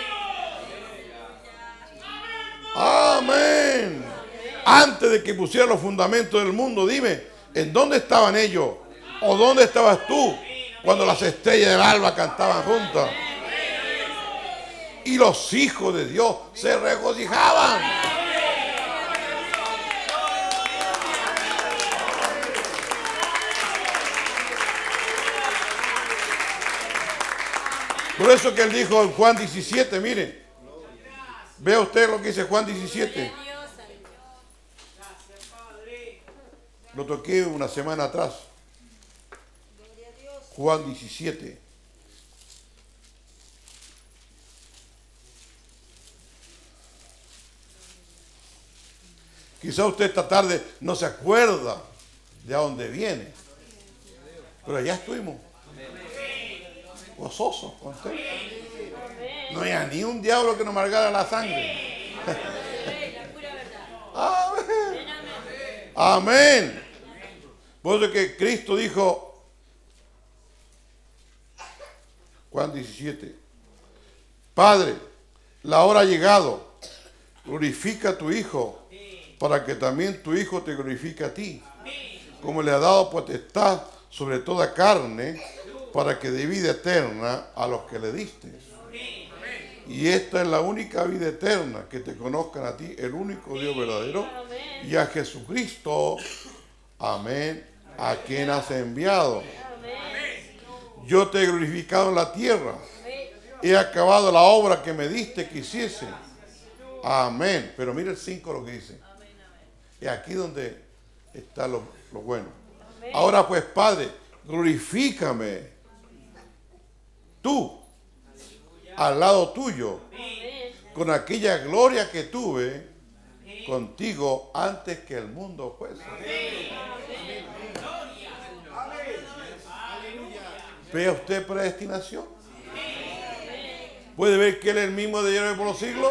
Amén. Antes de que pusiera los fundamentos del mundo, dime, ¿en dónde estaban ellos? ¿O dónde estabas tú cuando las estrellas del alba cantaban juntas? Y los hijos de Dios se regocijaban. Por eso que Él dijo en Juan 17, mire, vea usted lo que dice Juan 17. Lo toqué una semana atrás. Juan 17. Quizá usted esta tarde no se acuerda de a dónde viene. Pero allá estuvimos. Gozosos, contentos. No había ni un diablo que nos amargara la sangre. Amén. Amén. Por eso es que Cristo dijo, Juan 17, Padre, la hora ha llegado, glorifica a tu Hijo, para que también tu Hijo te glorifique a ti, como le ha dado potestad sobre toda carne, para que dé vida eterna a los que le diste. Y esta es la única vida eterna, que te conozcan a ti, el único Dios verdadero, y a Jesucristo, amén, a quien has enviado. Yo te he glorificado en la tierra, he acabado la obra que me diste que hiciese. Amén. Pero mira el 5 lo que dice. Es aquí donde está lo bueno. Ahora pues, Padre, glorifícame tú al lado tuyo con aquella gloria que tuve contigo antes que el mundo fuese. ¿Ve usted predestinación? ¿Puede ver que Él es el mismo de ayer y por los siglos?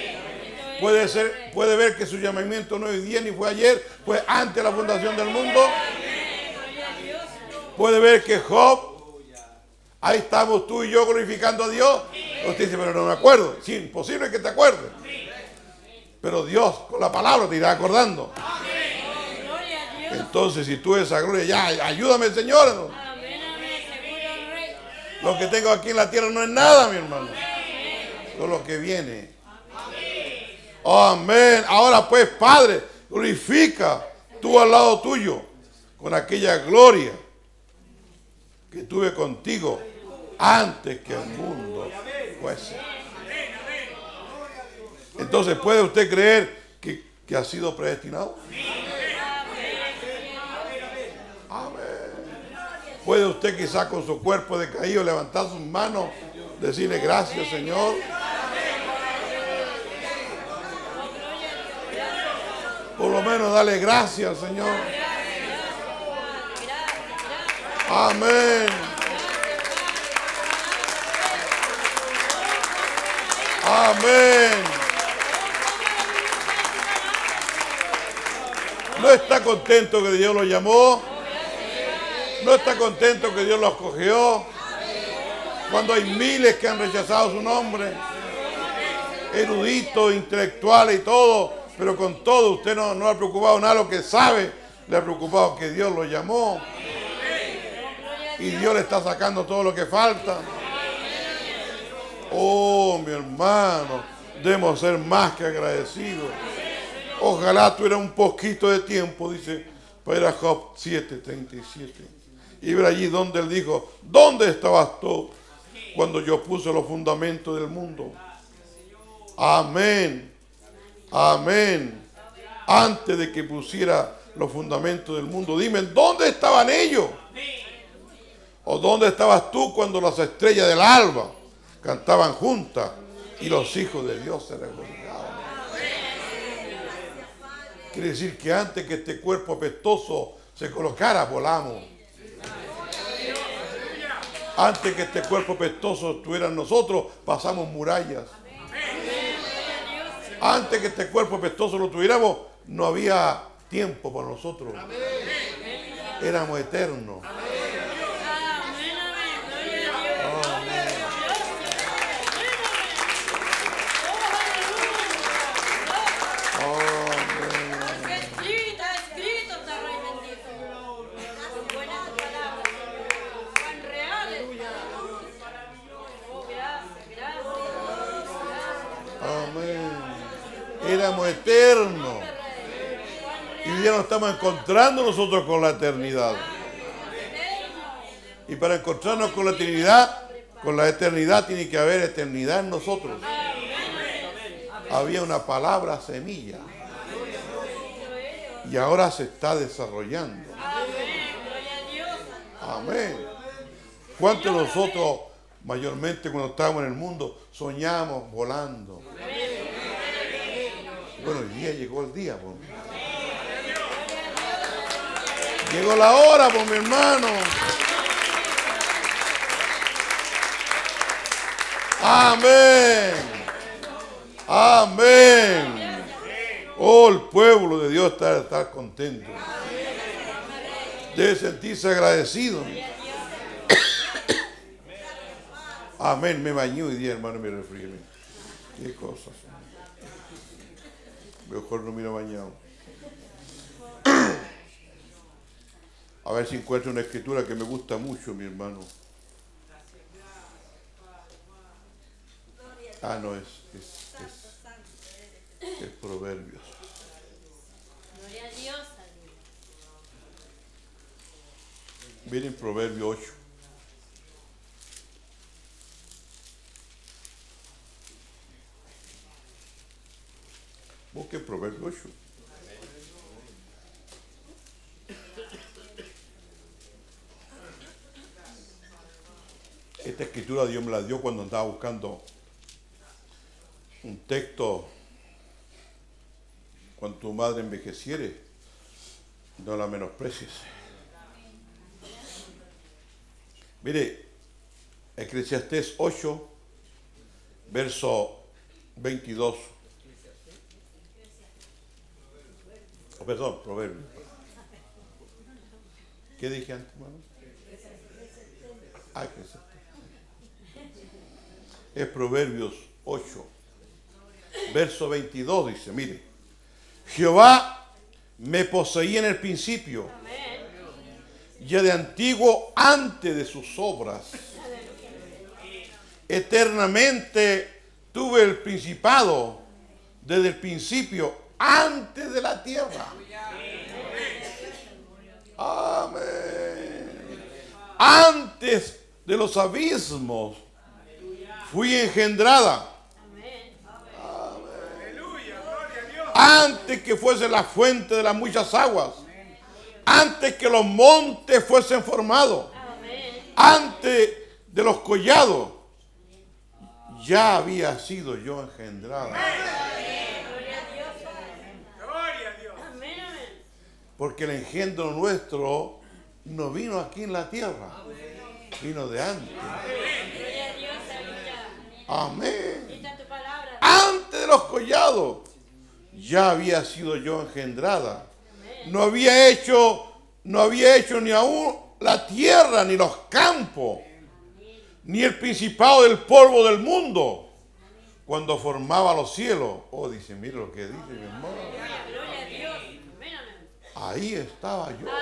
Puede ver que su llamamiento no es hoy día ni fue ayer, fue antes de la fundación del mundo. Puede ver que Job, ahí estamos tú y yo glorificando a Dios. Usted dice, pero no me acuerdo. Sí, imposible que te acuerdes. Pero Dios con la palabra te irá acordando. Entonces, si tú esa gloria, ya, ayúdame, Señor. Lo que tengo aquí en la tierra no es nada, mi hermano. Todo lo que viene. Amén. Ahora pues, Padre, glorifica tú al lado tuyo con aquella gloria que tuve contigo antes que el mundo fuese. Entonces, ¿puede usted creer que ha sido predestinado? ¿Puede usted quizá con su cuerpo decaído levantar sus manos, decirle gracias, Señor? Por lo menos dale gracias, Señor. Amén. Amén. ¿No está contento que Dios lo llamó? ¿No está contento que Dios lo escogió? Cuando hay miles que han rechazado su nombre, eruditos, intelectuales y todo, pero con todo usted no le ha preocupado nada lo que sabe, le ha preocupado que Dios lo llamó y Dios le está sacando todo lo que falta. Oh, mi hermano, debemos ser más que agradecidos. Ojalá tuviera un poquito de tiempo, dice, para ir a Job 7:37. Y ver allí donde él dijo, ¿dónde estabas tú cuando yo puse los fundamentos del mundo? Amén. Amén. Antes de que pusiera los fundamentos del mundo, dime, ¿dónde estaban ellos? ¿O dónde estabas tú cuando las estrellas del alba cantaban juntas y los hijos de Dios se regocijaban? Quiere decir que antes que este cuerpo apestoso se colocara, volamos. Antes que este cuerpo apestoso estuviera en nosotros, pasamos murallas. Antes que este cuerpo apestoso lo tuviéramos, no había tiempo para nosotros. Éramos eternos. Éramos eternos. Y ya nos estamos encontrando nosotros con la eternidad. Y para encontrarnos con la eternidad tiene que haber eternidad en nosotros. Había una palabra semilla. Y ahora se está desarrollando. Amén. ¿Cuántos de nosotros, mayormente cuando estábamos en el mundo, soñamos volando? Bueno, hoy día llegó el día, pues. Llegó la hora, pues, mi hermano. Amén. Amén. Oh, el pueblo de Dios está contento. Debe sentirse agradecido. Amén. Me bañé hoy día, hermano, me resfrié. Qué cosas. Mejor no me hubiera bañado. A ver si encuentro una escritura que me gusta mucho, mi hermano. Ah, no, es Proverbios. Gloria a Dios. Miren Proverbio 8. Busquen Proverbio 8. Esta escritura Dios me la dio cuando andaba buscando un texto. Cuando tu madre envejeciere, no la menosprecies. Mire, Eclesiastés 8, verso 22. Oh, perdón, Proverbios. ¿Qué dije antes, hermano? Ah, es Proverbios 8, verso 22, dice, mire. Jehová me poseía en el principio, ya de antiguo antes de sus obras. Eternamente tuve el principado desde el principio, antes de la tierra. Amén. Antes de los abismos fui engendrada. Antes que fuese la fuente de las muchas aguas, antes que los montes fuesen formados, antes de los collados, ya había sido yo engendrada. Porque el engendro nuestro no vino aquí en la tierra, vino de antes. Amén. Antes de los collados, ya había sido yo engendrada. No había hecho ni aún la tierra, ni los campos, ni el principado del polvo del mundo, cuando formaba los cielos. Oh, dice, mira lo que dice mi hermano. Ahí estaba yo.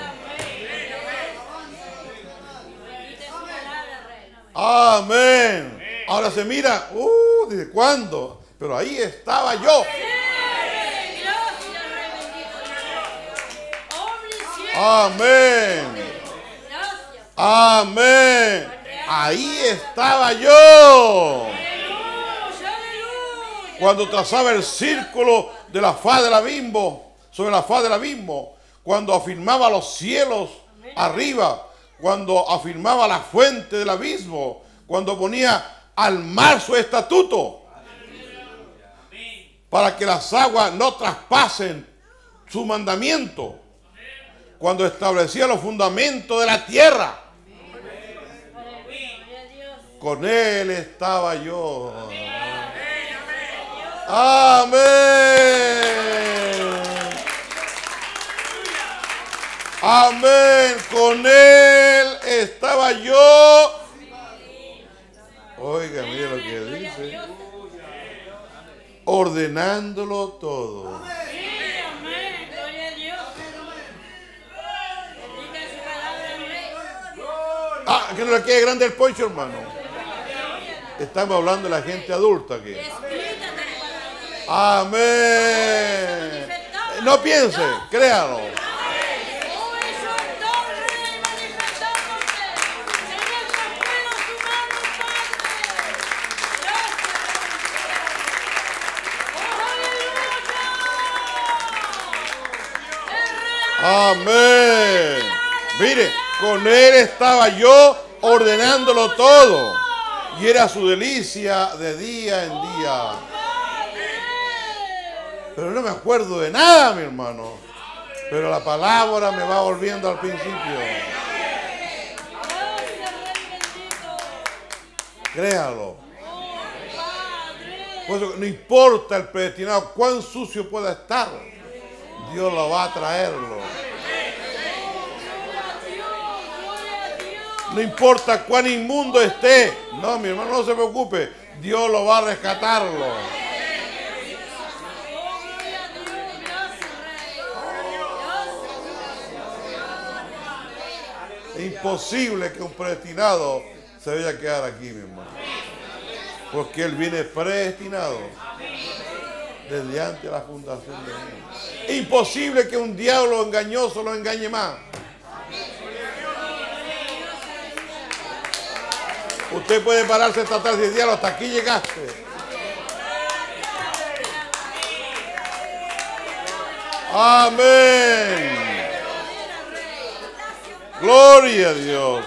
Amén. Ahora se mira, ¿desde cuándo? Pero ahí estaba yo. Amén. Amén. Ahí estaba yo. Cuando trazaba el círculo de la faz del abismo, sobre la faz del abismo, cuando afirmaba los cielos arriba, cuando afirmaba la fuente del abismo, cuando ponía al mar su estatuto, para que las aguas no traspasen su mandamiento, cuando establecía los fundamentos de la tierra. Con él estaba yo. Amén. Amén. Con él estaba yo. Oiga, mire lo que dice. Ordenándolo todo. Ah, que no le quede grande el poncho, hermano. Estamos hablando de la gente adulta aquí. Amén. No piense, créalo. Amén. Mire, con él estaba yo ordenándolo todo. Y era su delicia de día en día. Pero no me acuerdo de nada, mi hermano. Pero la palabra me va volviendo al principio. Créalo. Pues no importa el predestinado cuán sucio pueda estar, Dios lo va a traerlo. No importa cuán inmundo esté. No, mi hermano, no se preocupe. Dios lo va a rescatarlo. Es imposible que un predestinado se vaya a quedar aquí, mi hermano. Porque Él viene predestinado desde antes de la fundación del mundo. Es imposible que un diablo engañoso lo engañe más. Usted puede pararse esta tarde y decir, diablo, hasta aquí llegaste. Amén. Gloria a Dios.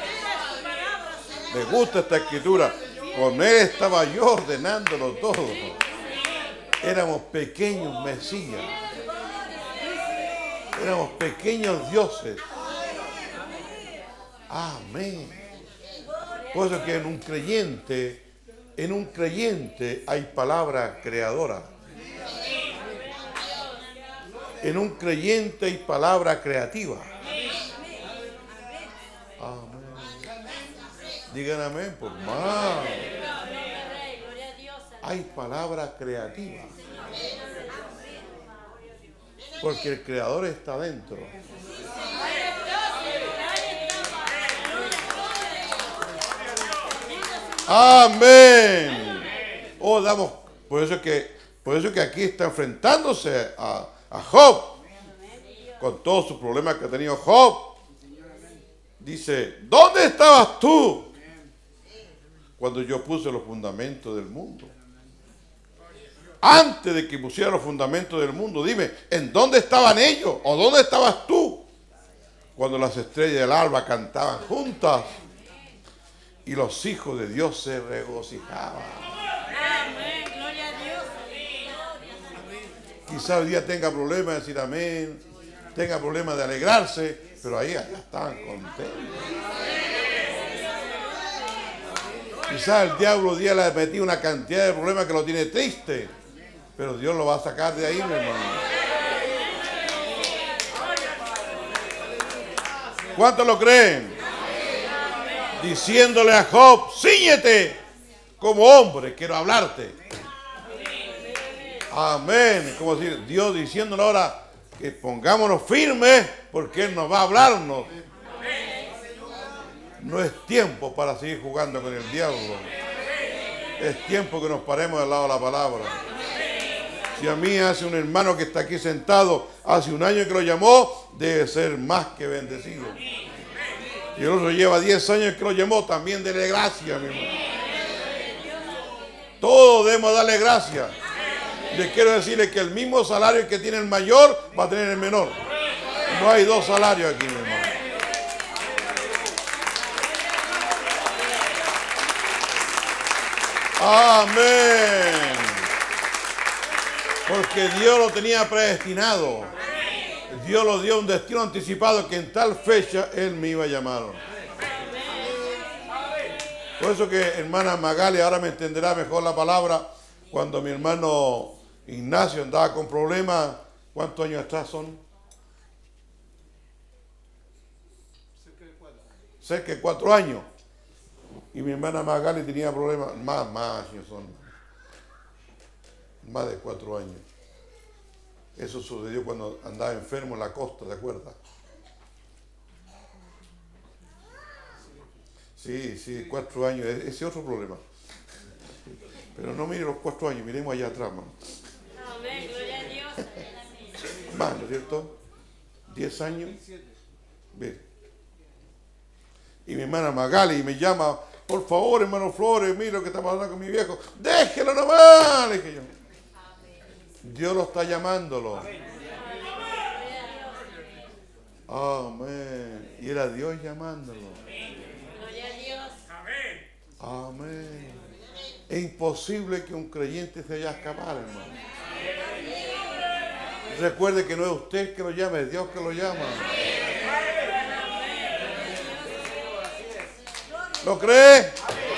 Me gusta esta escritura. Con Él estaba yo ordenándolo todo. Éramos pequeños mesías. Éramos pequeños dioses. Amén. Por eso que en un creyente hay palabra creadora. En un creyente hay palabra creativa. Amén. Digan amén por más. Hay palabra creativa. Porque el creador está dentro. Amén. Oh, damos. Por eso que aquí está enfrentándose a Job. Con todos sus problemas que ha tenido Job. Dice, ¿dónde estabas tú cuando yo puse los fundamentos del mundo? Antes de que pusiera los fundamentos del mundo, dime, ¿en dónde estaban ellos? ¿O dónde estabas tú? Cuando las estrellas del alba cantaban juntas y los hijos de Dios se regocijaban. Amén, gloria a Dios. Quizá hoy día tenga problemas de decir amén, tenga problemas de alegrarse, pero ahí allá están contentos. Quizá el diablo hoy día le ha metido una cantidad de problemas que lo tiene triste, pero Dios lo va a sacar de ahí, mi hermano. ¿Cuántos lo creen? Diciéndole a Job, cíñete como hombre, quiero hablarte. Amén. Como decir, Dios diciéndole ahora que pongámonos firmes porque Él nos va a hablarnos. No es tiempo para seguir jugando con el diablo. Es tiempo que nos paremos del lado de la palabra. Si a mí hace un hermano que está aquí sentado, hace un año que lo llamó, debe ser más que bendecido. Y el otro lleva 10 años que lo llamó, también dele gracias, mi hermano. Todos debemos darle gracias. Les quiero decirles que el mismo salario que tiene el mayor va a tener el menor. No hay dos salarios aquí, mi hermano. Amén. Porque Dios lo tenía predestinado. Dios lo dio un destino anticipado que en tal fecha Él me iba a llamar. Por eso que hermana Magali ahora me entenderá mejor la palabra. Cuando mi hermano Ignacio andaba con problemas, ¿cuántos años atrás son? Cerca de 4 años. Y mi hermana Magali tenía problemas, más años son. Más de 4 años. Eso sucedió cuando andaba enfermo en la costa, ¿te acuerdas? Sí, 4 años, ese es otro problema. Pero no mire los 4 años, miremos allá atrás, mano. Amén, gloria a Dios. Más, ¿no es cierto? 10 años. Ve. Y mi hermana Magali me llama, por favor, hermano Flores, mira lo que está pasando con mi viejo. Déjelo nomás, le dije yo. Dios lo está llamándolo. Amén. Y era Dios llamándolo. Gloria a Dios. Amén. Es imposible que un creyente se vaya a escapar, hermano. Recuerde que no es usted que lo llama, es Dios que lo llama. ¿Lo cree?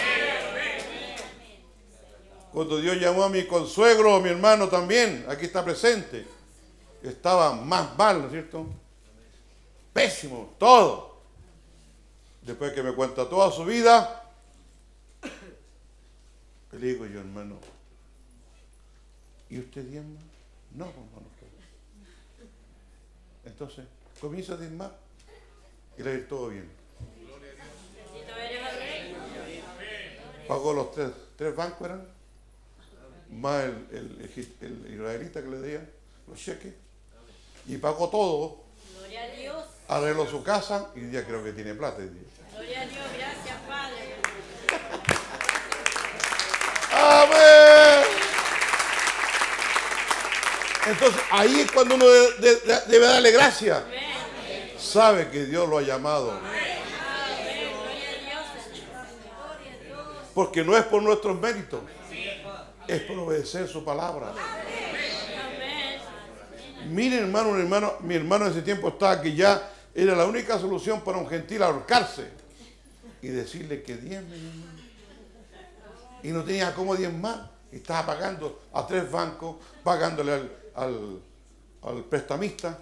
Cuando Dios llamó a mi consuegro, mi hermano también, aquí está presente, estaba más mal, ¿no es cierto? Pésimo, todo. Después que me cuenta toda su vida, le digo yo, hermano, ¿y usted diezma? No, hermano. Entonces, comienza a diezmar y le va a ir todo bien. Pagó los tres bancos, eran, más el israelita que le día los cheques, y pagó todo. Gloria a Dios. Arregló su casa y ya creo que tiene plata. Gloria a Dios, gracias, Padre. ¡Amén! Entonces, ahí es cuando uno debe darle gracias. Amén. Sabe que Dios lo ha llamado. Amén. Gloria a Dios. Porque no es por nuestros méritos, es por obedecer su palabra. Amén. Miren, hermano, mi hermano en ese tiempo estaba que ya era la única solución para un gentil ahorcarse y decirle que diezme, hermano. Y no tenía cómo diezmar. Y estaba pagando a 3 bancos, pagándole al prestamista.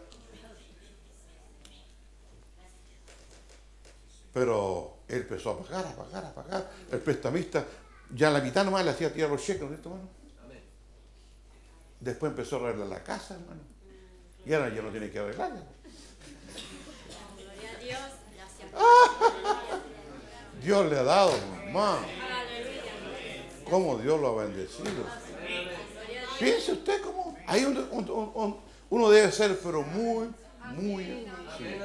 Pero él empezó a pagar. El prestamista ya la mitad nomás le hacía tirar los cheques, ¿no es cierto, hermano? Después empezó a arreglar la casa, hermano. Y ahora ya no tiene que arreglarla. Gloria a Dios, gracias. Dios le ha dado, hermano. Aleluya. Cómo Dios lo ha bendecido. Piense usted cómo. Ahí uno debe ser, pero muy agradecido.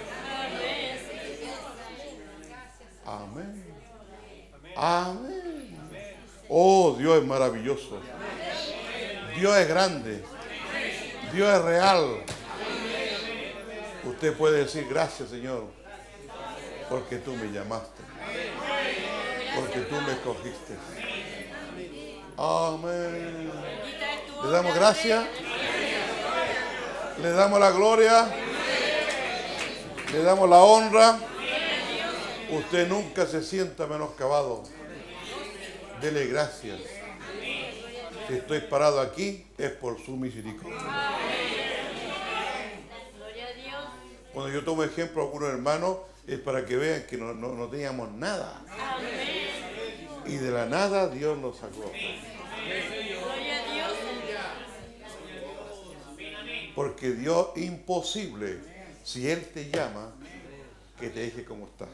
Amén. Amén. Oh, Dios es maravilloso. Dios es grande. Dios es real. Usted puede decir gracias, Señor, porque tú me llamaste, porque tú me escogiste. Amén. Le damos gracias. Le damos la gloria. Le damos la honra. Usted nunca se sienta menoscabado. Dele gracias. Si estoy parado aquí es por su misericordia. Gloria a Dios. Cuando yo tomo ejemplo a algunos hermanos es para que vean que no teníamos nada. Amén. Y de la nada Dios nos sacó. Gloria a Dios. Porque Dios imposible, si Él te llama, que te deje como está.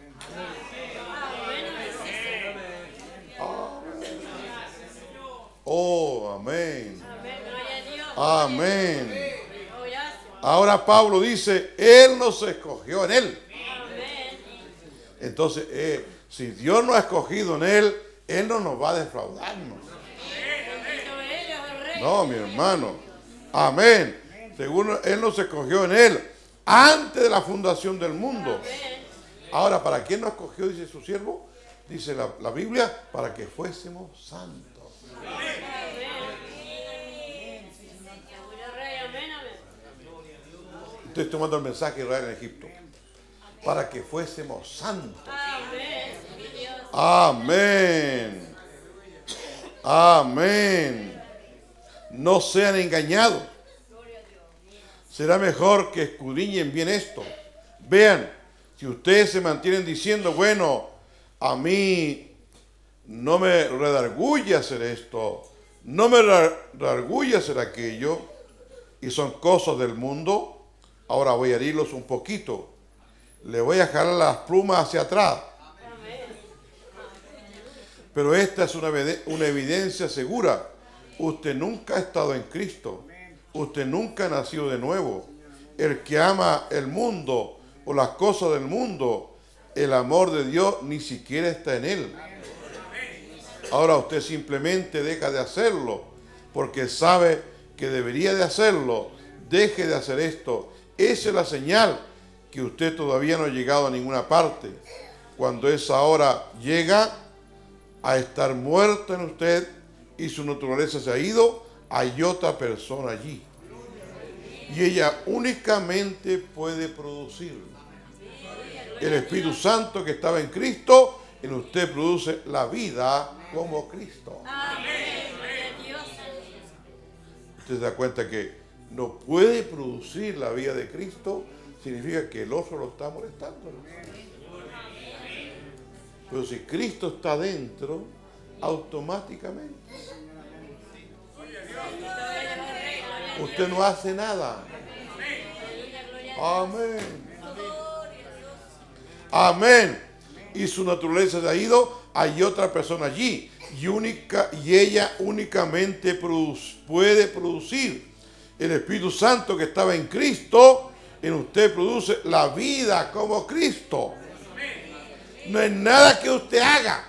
Oh, amén. Amén. Gloria a Dios. Amén. Oh, gracias. Ahora Pablo dice, Él nos escogió en Él. Amén. Entonces, si Dios nos ha escogido en Él, Él no nos va a defraudarnos. Bendito eres, oh Rey. No, mi hermano. Amén. Según Él nos escogió en Él, antes de la fundación del mundo. Amén. Ahora, ¿para quién nos escogió? Dice su siervo. Dice la Biblia, para que fuésemos santos. Estoy tomando el mensaje de Israel en Egipto. Para que fuésemos santos. Amén. Amén. No sean engañados. Será mejor que escudriñen bien esto. Vean, si ustedes se mantienen diciendo, bueno, a mí no me redarguye hacer esto, no me redarguye hacer aquello, y son cosas del mundo, ahora voy a herirlos un poquito. Le voy a jalar las plumas hacia atrás. Pero esta es una evidencia segura. Usted nunca ha estado en Cristo. Usted nunca ha nacido de nuevo. El que ama el mundo o las cosas del mundo, el amor de Dios ni siquiera está en él. Ahora usted simplemente deja de hacerlo porque sabe que debería de hacerlo. Deje de hacer esto. Esa es la señal que usted todavía no ha llegado a ninguna parte. Cuando esa hora llega a estar muerto en usted y su naturaleza se ha ido, hay otra persona allí. Y ella únicamente puede producir. El Espíritu Santo que estaba en Cristo, en usted produce la vida como Cristo. Usted se da cuenta que no puede producir la vida de Cristo, significa que el otro lo está molestando. Pero si Cristo está dentro, automáticamente usted no hace nada. Amén. Amén. Y su naturaleza se ha ido. Hay otra persona allí. Y ella únicamente puede producir. El Espíritu Santo que estaba en Cristo, en usted produce la vida como Cristo. No es nada que usted haga,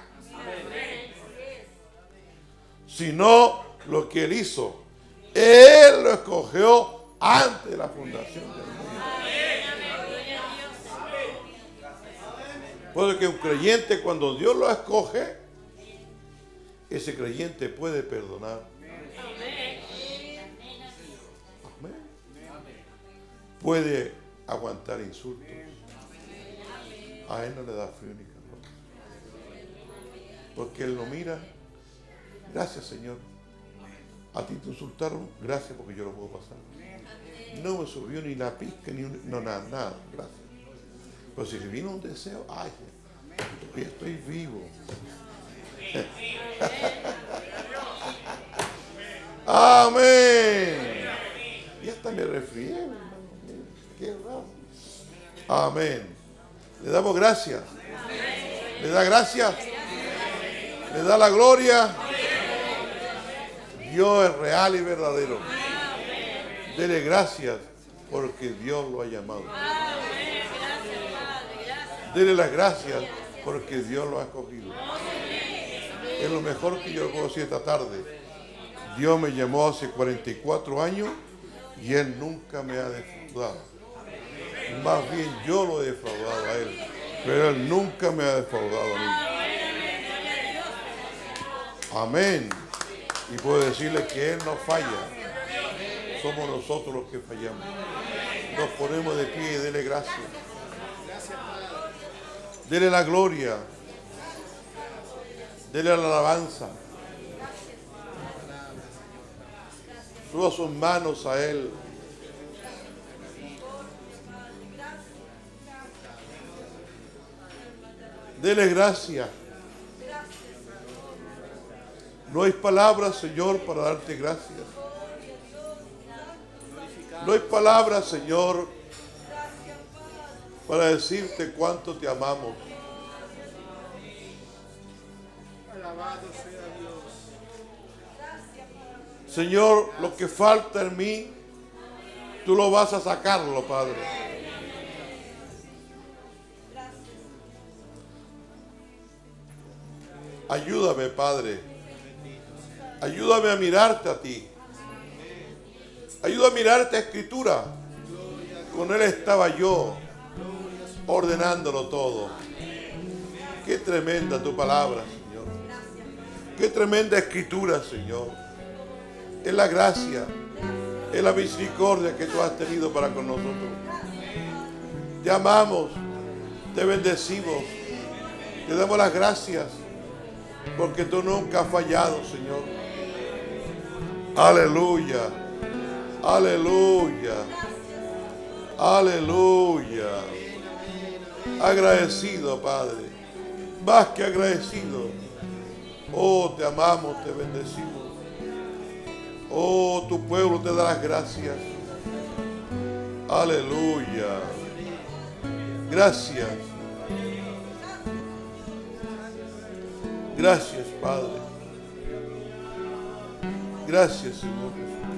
sino lo que Él hizo. Él lo escogió antes de la fundación del mundo. Porque un creyente, cuando Dios lo escoge, ese creyente puede perdonar. Amén. Puede aguantar insultos. A Él no le da frío ni calor. Porque Él lo mira. Gracias, Señor. A ti te insultaron. Gracias, porque yo lo puedo pasar. No me subió ni la pizca, no nada. Gracias. Pero si le vino un deseo, ay, hoy estoy vivo. Amén. Y hasta me resfrié, hermano. Qué raro. Amén. Le damos gracias. Le da gracias. Le da la gloria. Dios es real y verdadero. Dele gracias porque Dios lo ha llamado. Dele las gracias porque Dios lo ha escogido. Es lo mejor que yo puedo decir esta tarde. Dios me llamó hace 44 años y Él nunca me ha defraudado. Más bien yo lo he defraudado a Él, pero Él nunca me ha defraudado a mí. Amén. Y puedo decirle que Él no falla. Somos nosotros los que fallamos. Nos ponemos de pie y dele gracias. Dele la gloria. Dele la alabanza. Suba sus manos a Él. Dele gracias. No hay palabras, Señor, para darte gracias. No hay palabras, Señor, para decirte cuánto te amamos. Alabado sea Dios. Señor, lo que falta en mí, tú lo vas a sacarlo, Padre. Ayúdame, Padre. Ayúdame a mirarte a ti. Ayúdame a mirar esta escritura. Con Él estaba yo, ordenándolo todo. Qué tremenda tu palabra, Señor. Qué tremenda escritura, Señor. Es la gracia, es la misericordia que tú has tenido para con nosotros. Te amamos, te bendecimos, te damos las gracias, porque tú nunca has fallado, Señor. Aleluya, aleluya, aleluya. Agradecido, Padre, más que agradecido. Oh, te amamos, te bendecimos. Oh, tu pueblo te da las gracias. Aleluya. Gracias. Gracias, Padre. Gracias, Señor.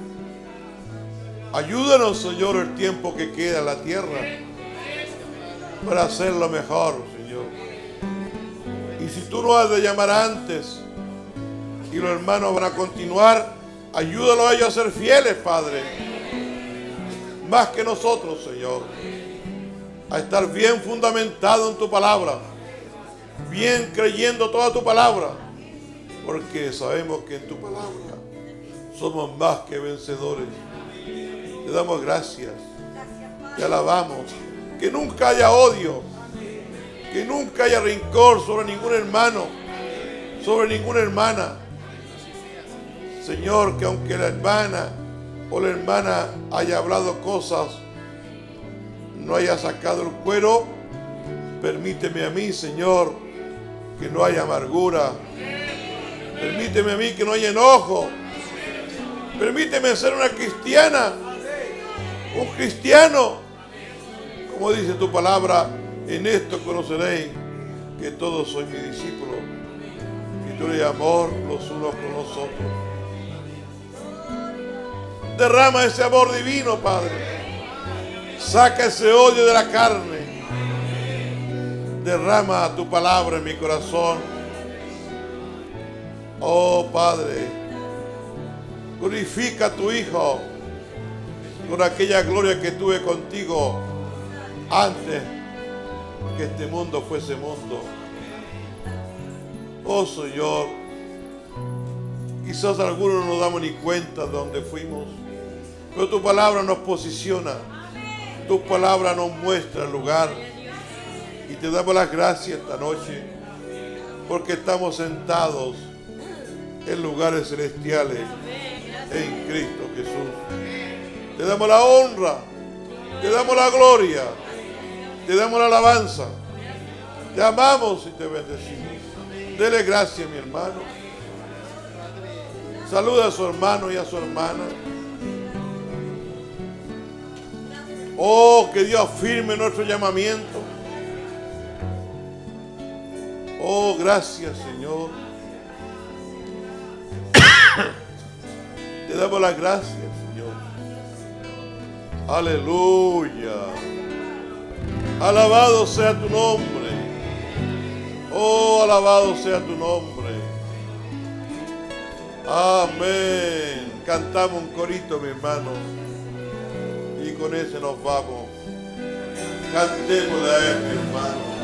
Ayúdanos, Señor, el tiempo que queda en la tierra para hacerlo mejor, Señor. Y si tú no has de llamar antes y los hermanos van a continuar, ayúdalo a ellos a ser fieles, Padre. Más que nosotros, Señor. A estar bien fundamentado en tu palabra. Bien creyendo toda tu palabra. Porque sabemos que en tu palabra somos más que vencedores. Te damos gracias. Te alabamos. Que nunca haya odio. Que nunca haya rencor sobre ningún hermano. Sobre ninguna hermana. Señor, que aunque la hermana o la hermana haya hablado cosas, no haya sacado el cuero, permíteme a mí, Señor, que no haya amargura. Permíteme a mí que no haya enojo. Permíteme ser una cristiana, un cristiano. Como dice tu palabra, en esto conoceréis que todos sois mis discípulos, y tú eres amor los unos con los otros. Derrama ese amor divino, Padre. Saca ese odio de la carne. Derrama tu palabra en mi corazón. Oh Padre, glorifica a tu Hijo con aquella gloria que tuve contigo antes que este mundo fuese mundo. Oh Señor, quizás algunos no nos damos ni cuenta de dónde fuimos, pero tu palabra nos posiciona, tu palabra nos muestra el lugar, y te damos las gracias esta noche porque estamos sentados en lugares celestiales en Cristo Jesús. Te damos la honra, te damos la gloria, te damos la alabanza, te amamos y te bendecimos. Dele gracias, mi hermano. Saluda a su hermano y a su hermana. Oh, que Dios afirme nuestro llamamiento. Oh, gracias, Señor. Te damos las gracias, Señor. Aleluya. Alabado sea tu nombre. Oh, alabado sea tu nombre. Amén. Cantamos un corito, mi hermano, y con ese nos vamos. Cantemos a Él, mi hermano,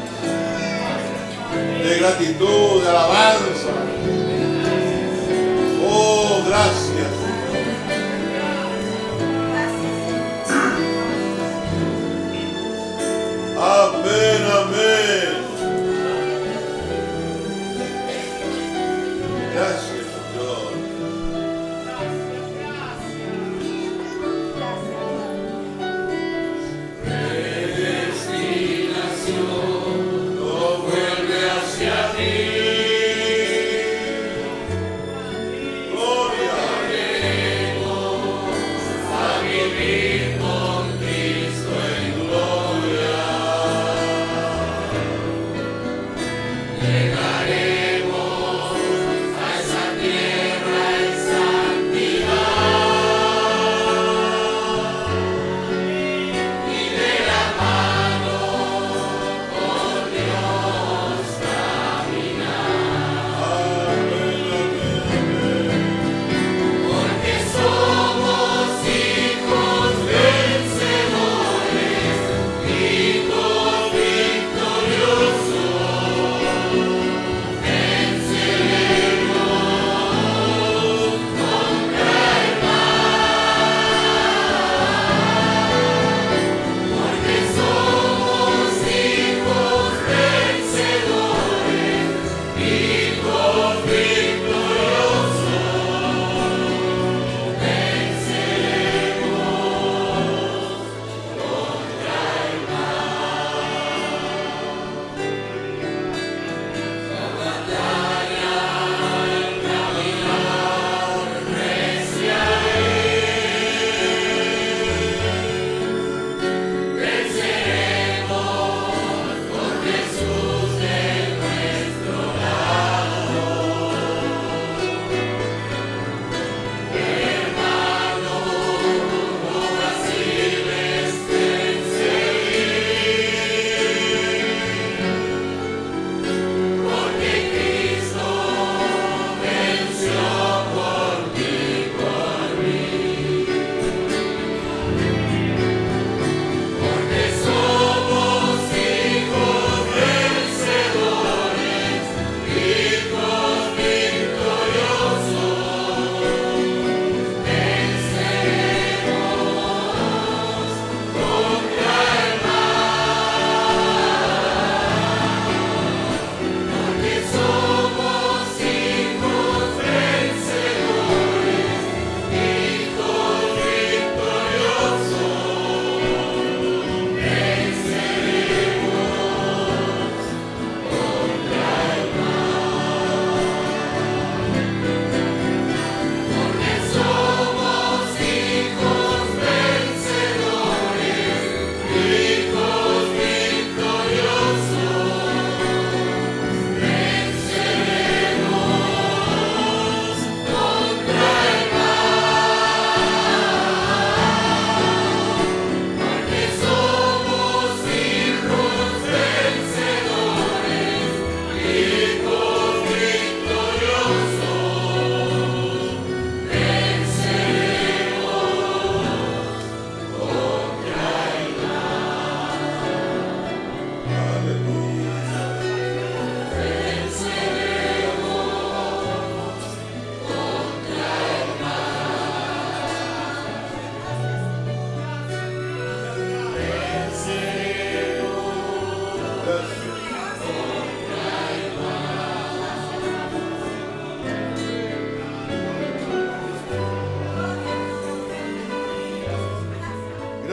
de gratitud, de alabanza. Oh, gracias, Señor. Amén, amén. Gracias, Señor. Predestinación no vuelve hacia ti. Gloria. A vivir con Cristo en gloria. Llegaremos a esa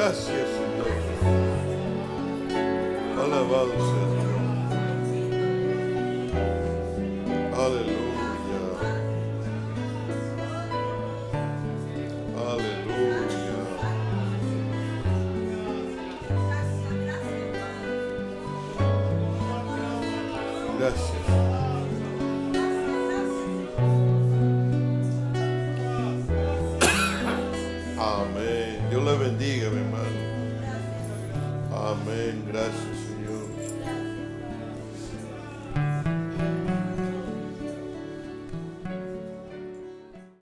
Gracias, Señor. Alabado sea Dios. Aleluya. Aleluya. Gracias. Amén. Dios le bendiga, mi hermano. Amén. Gracias, Señor.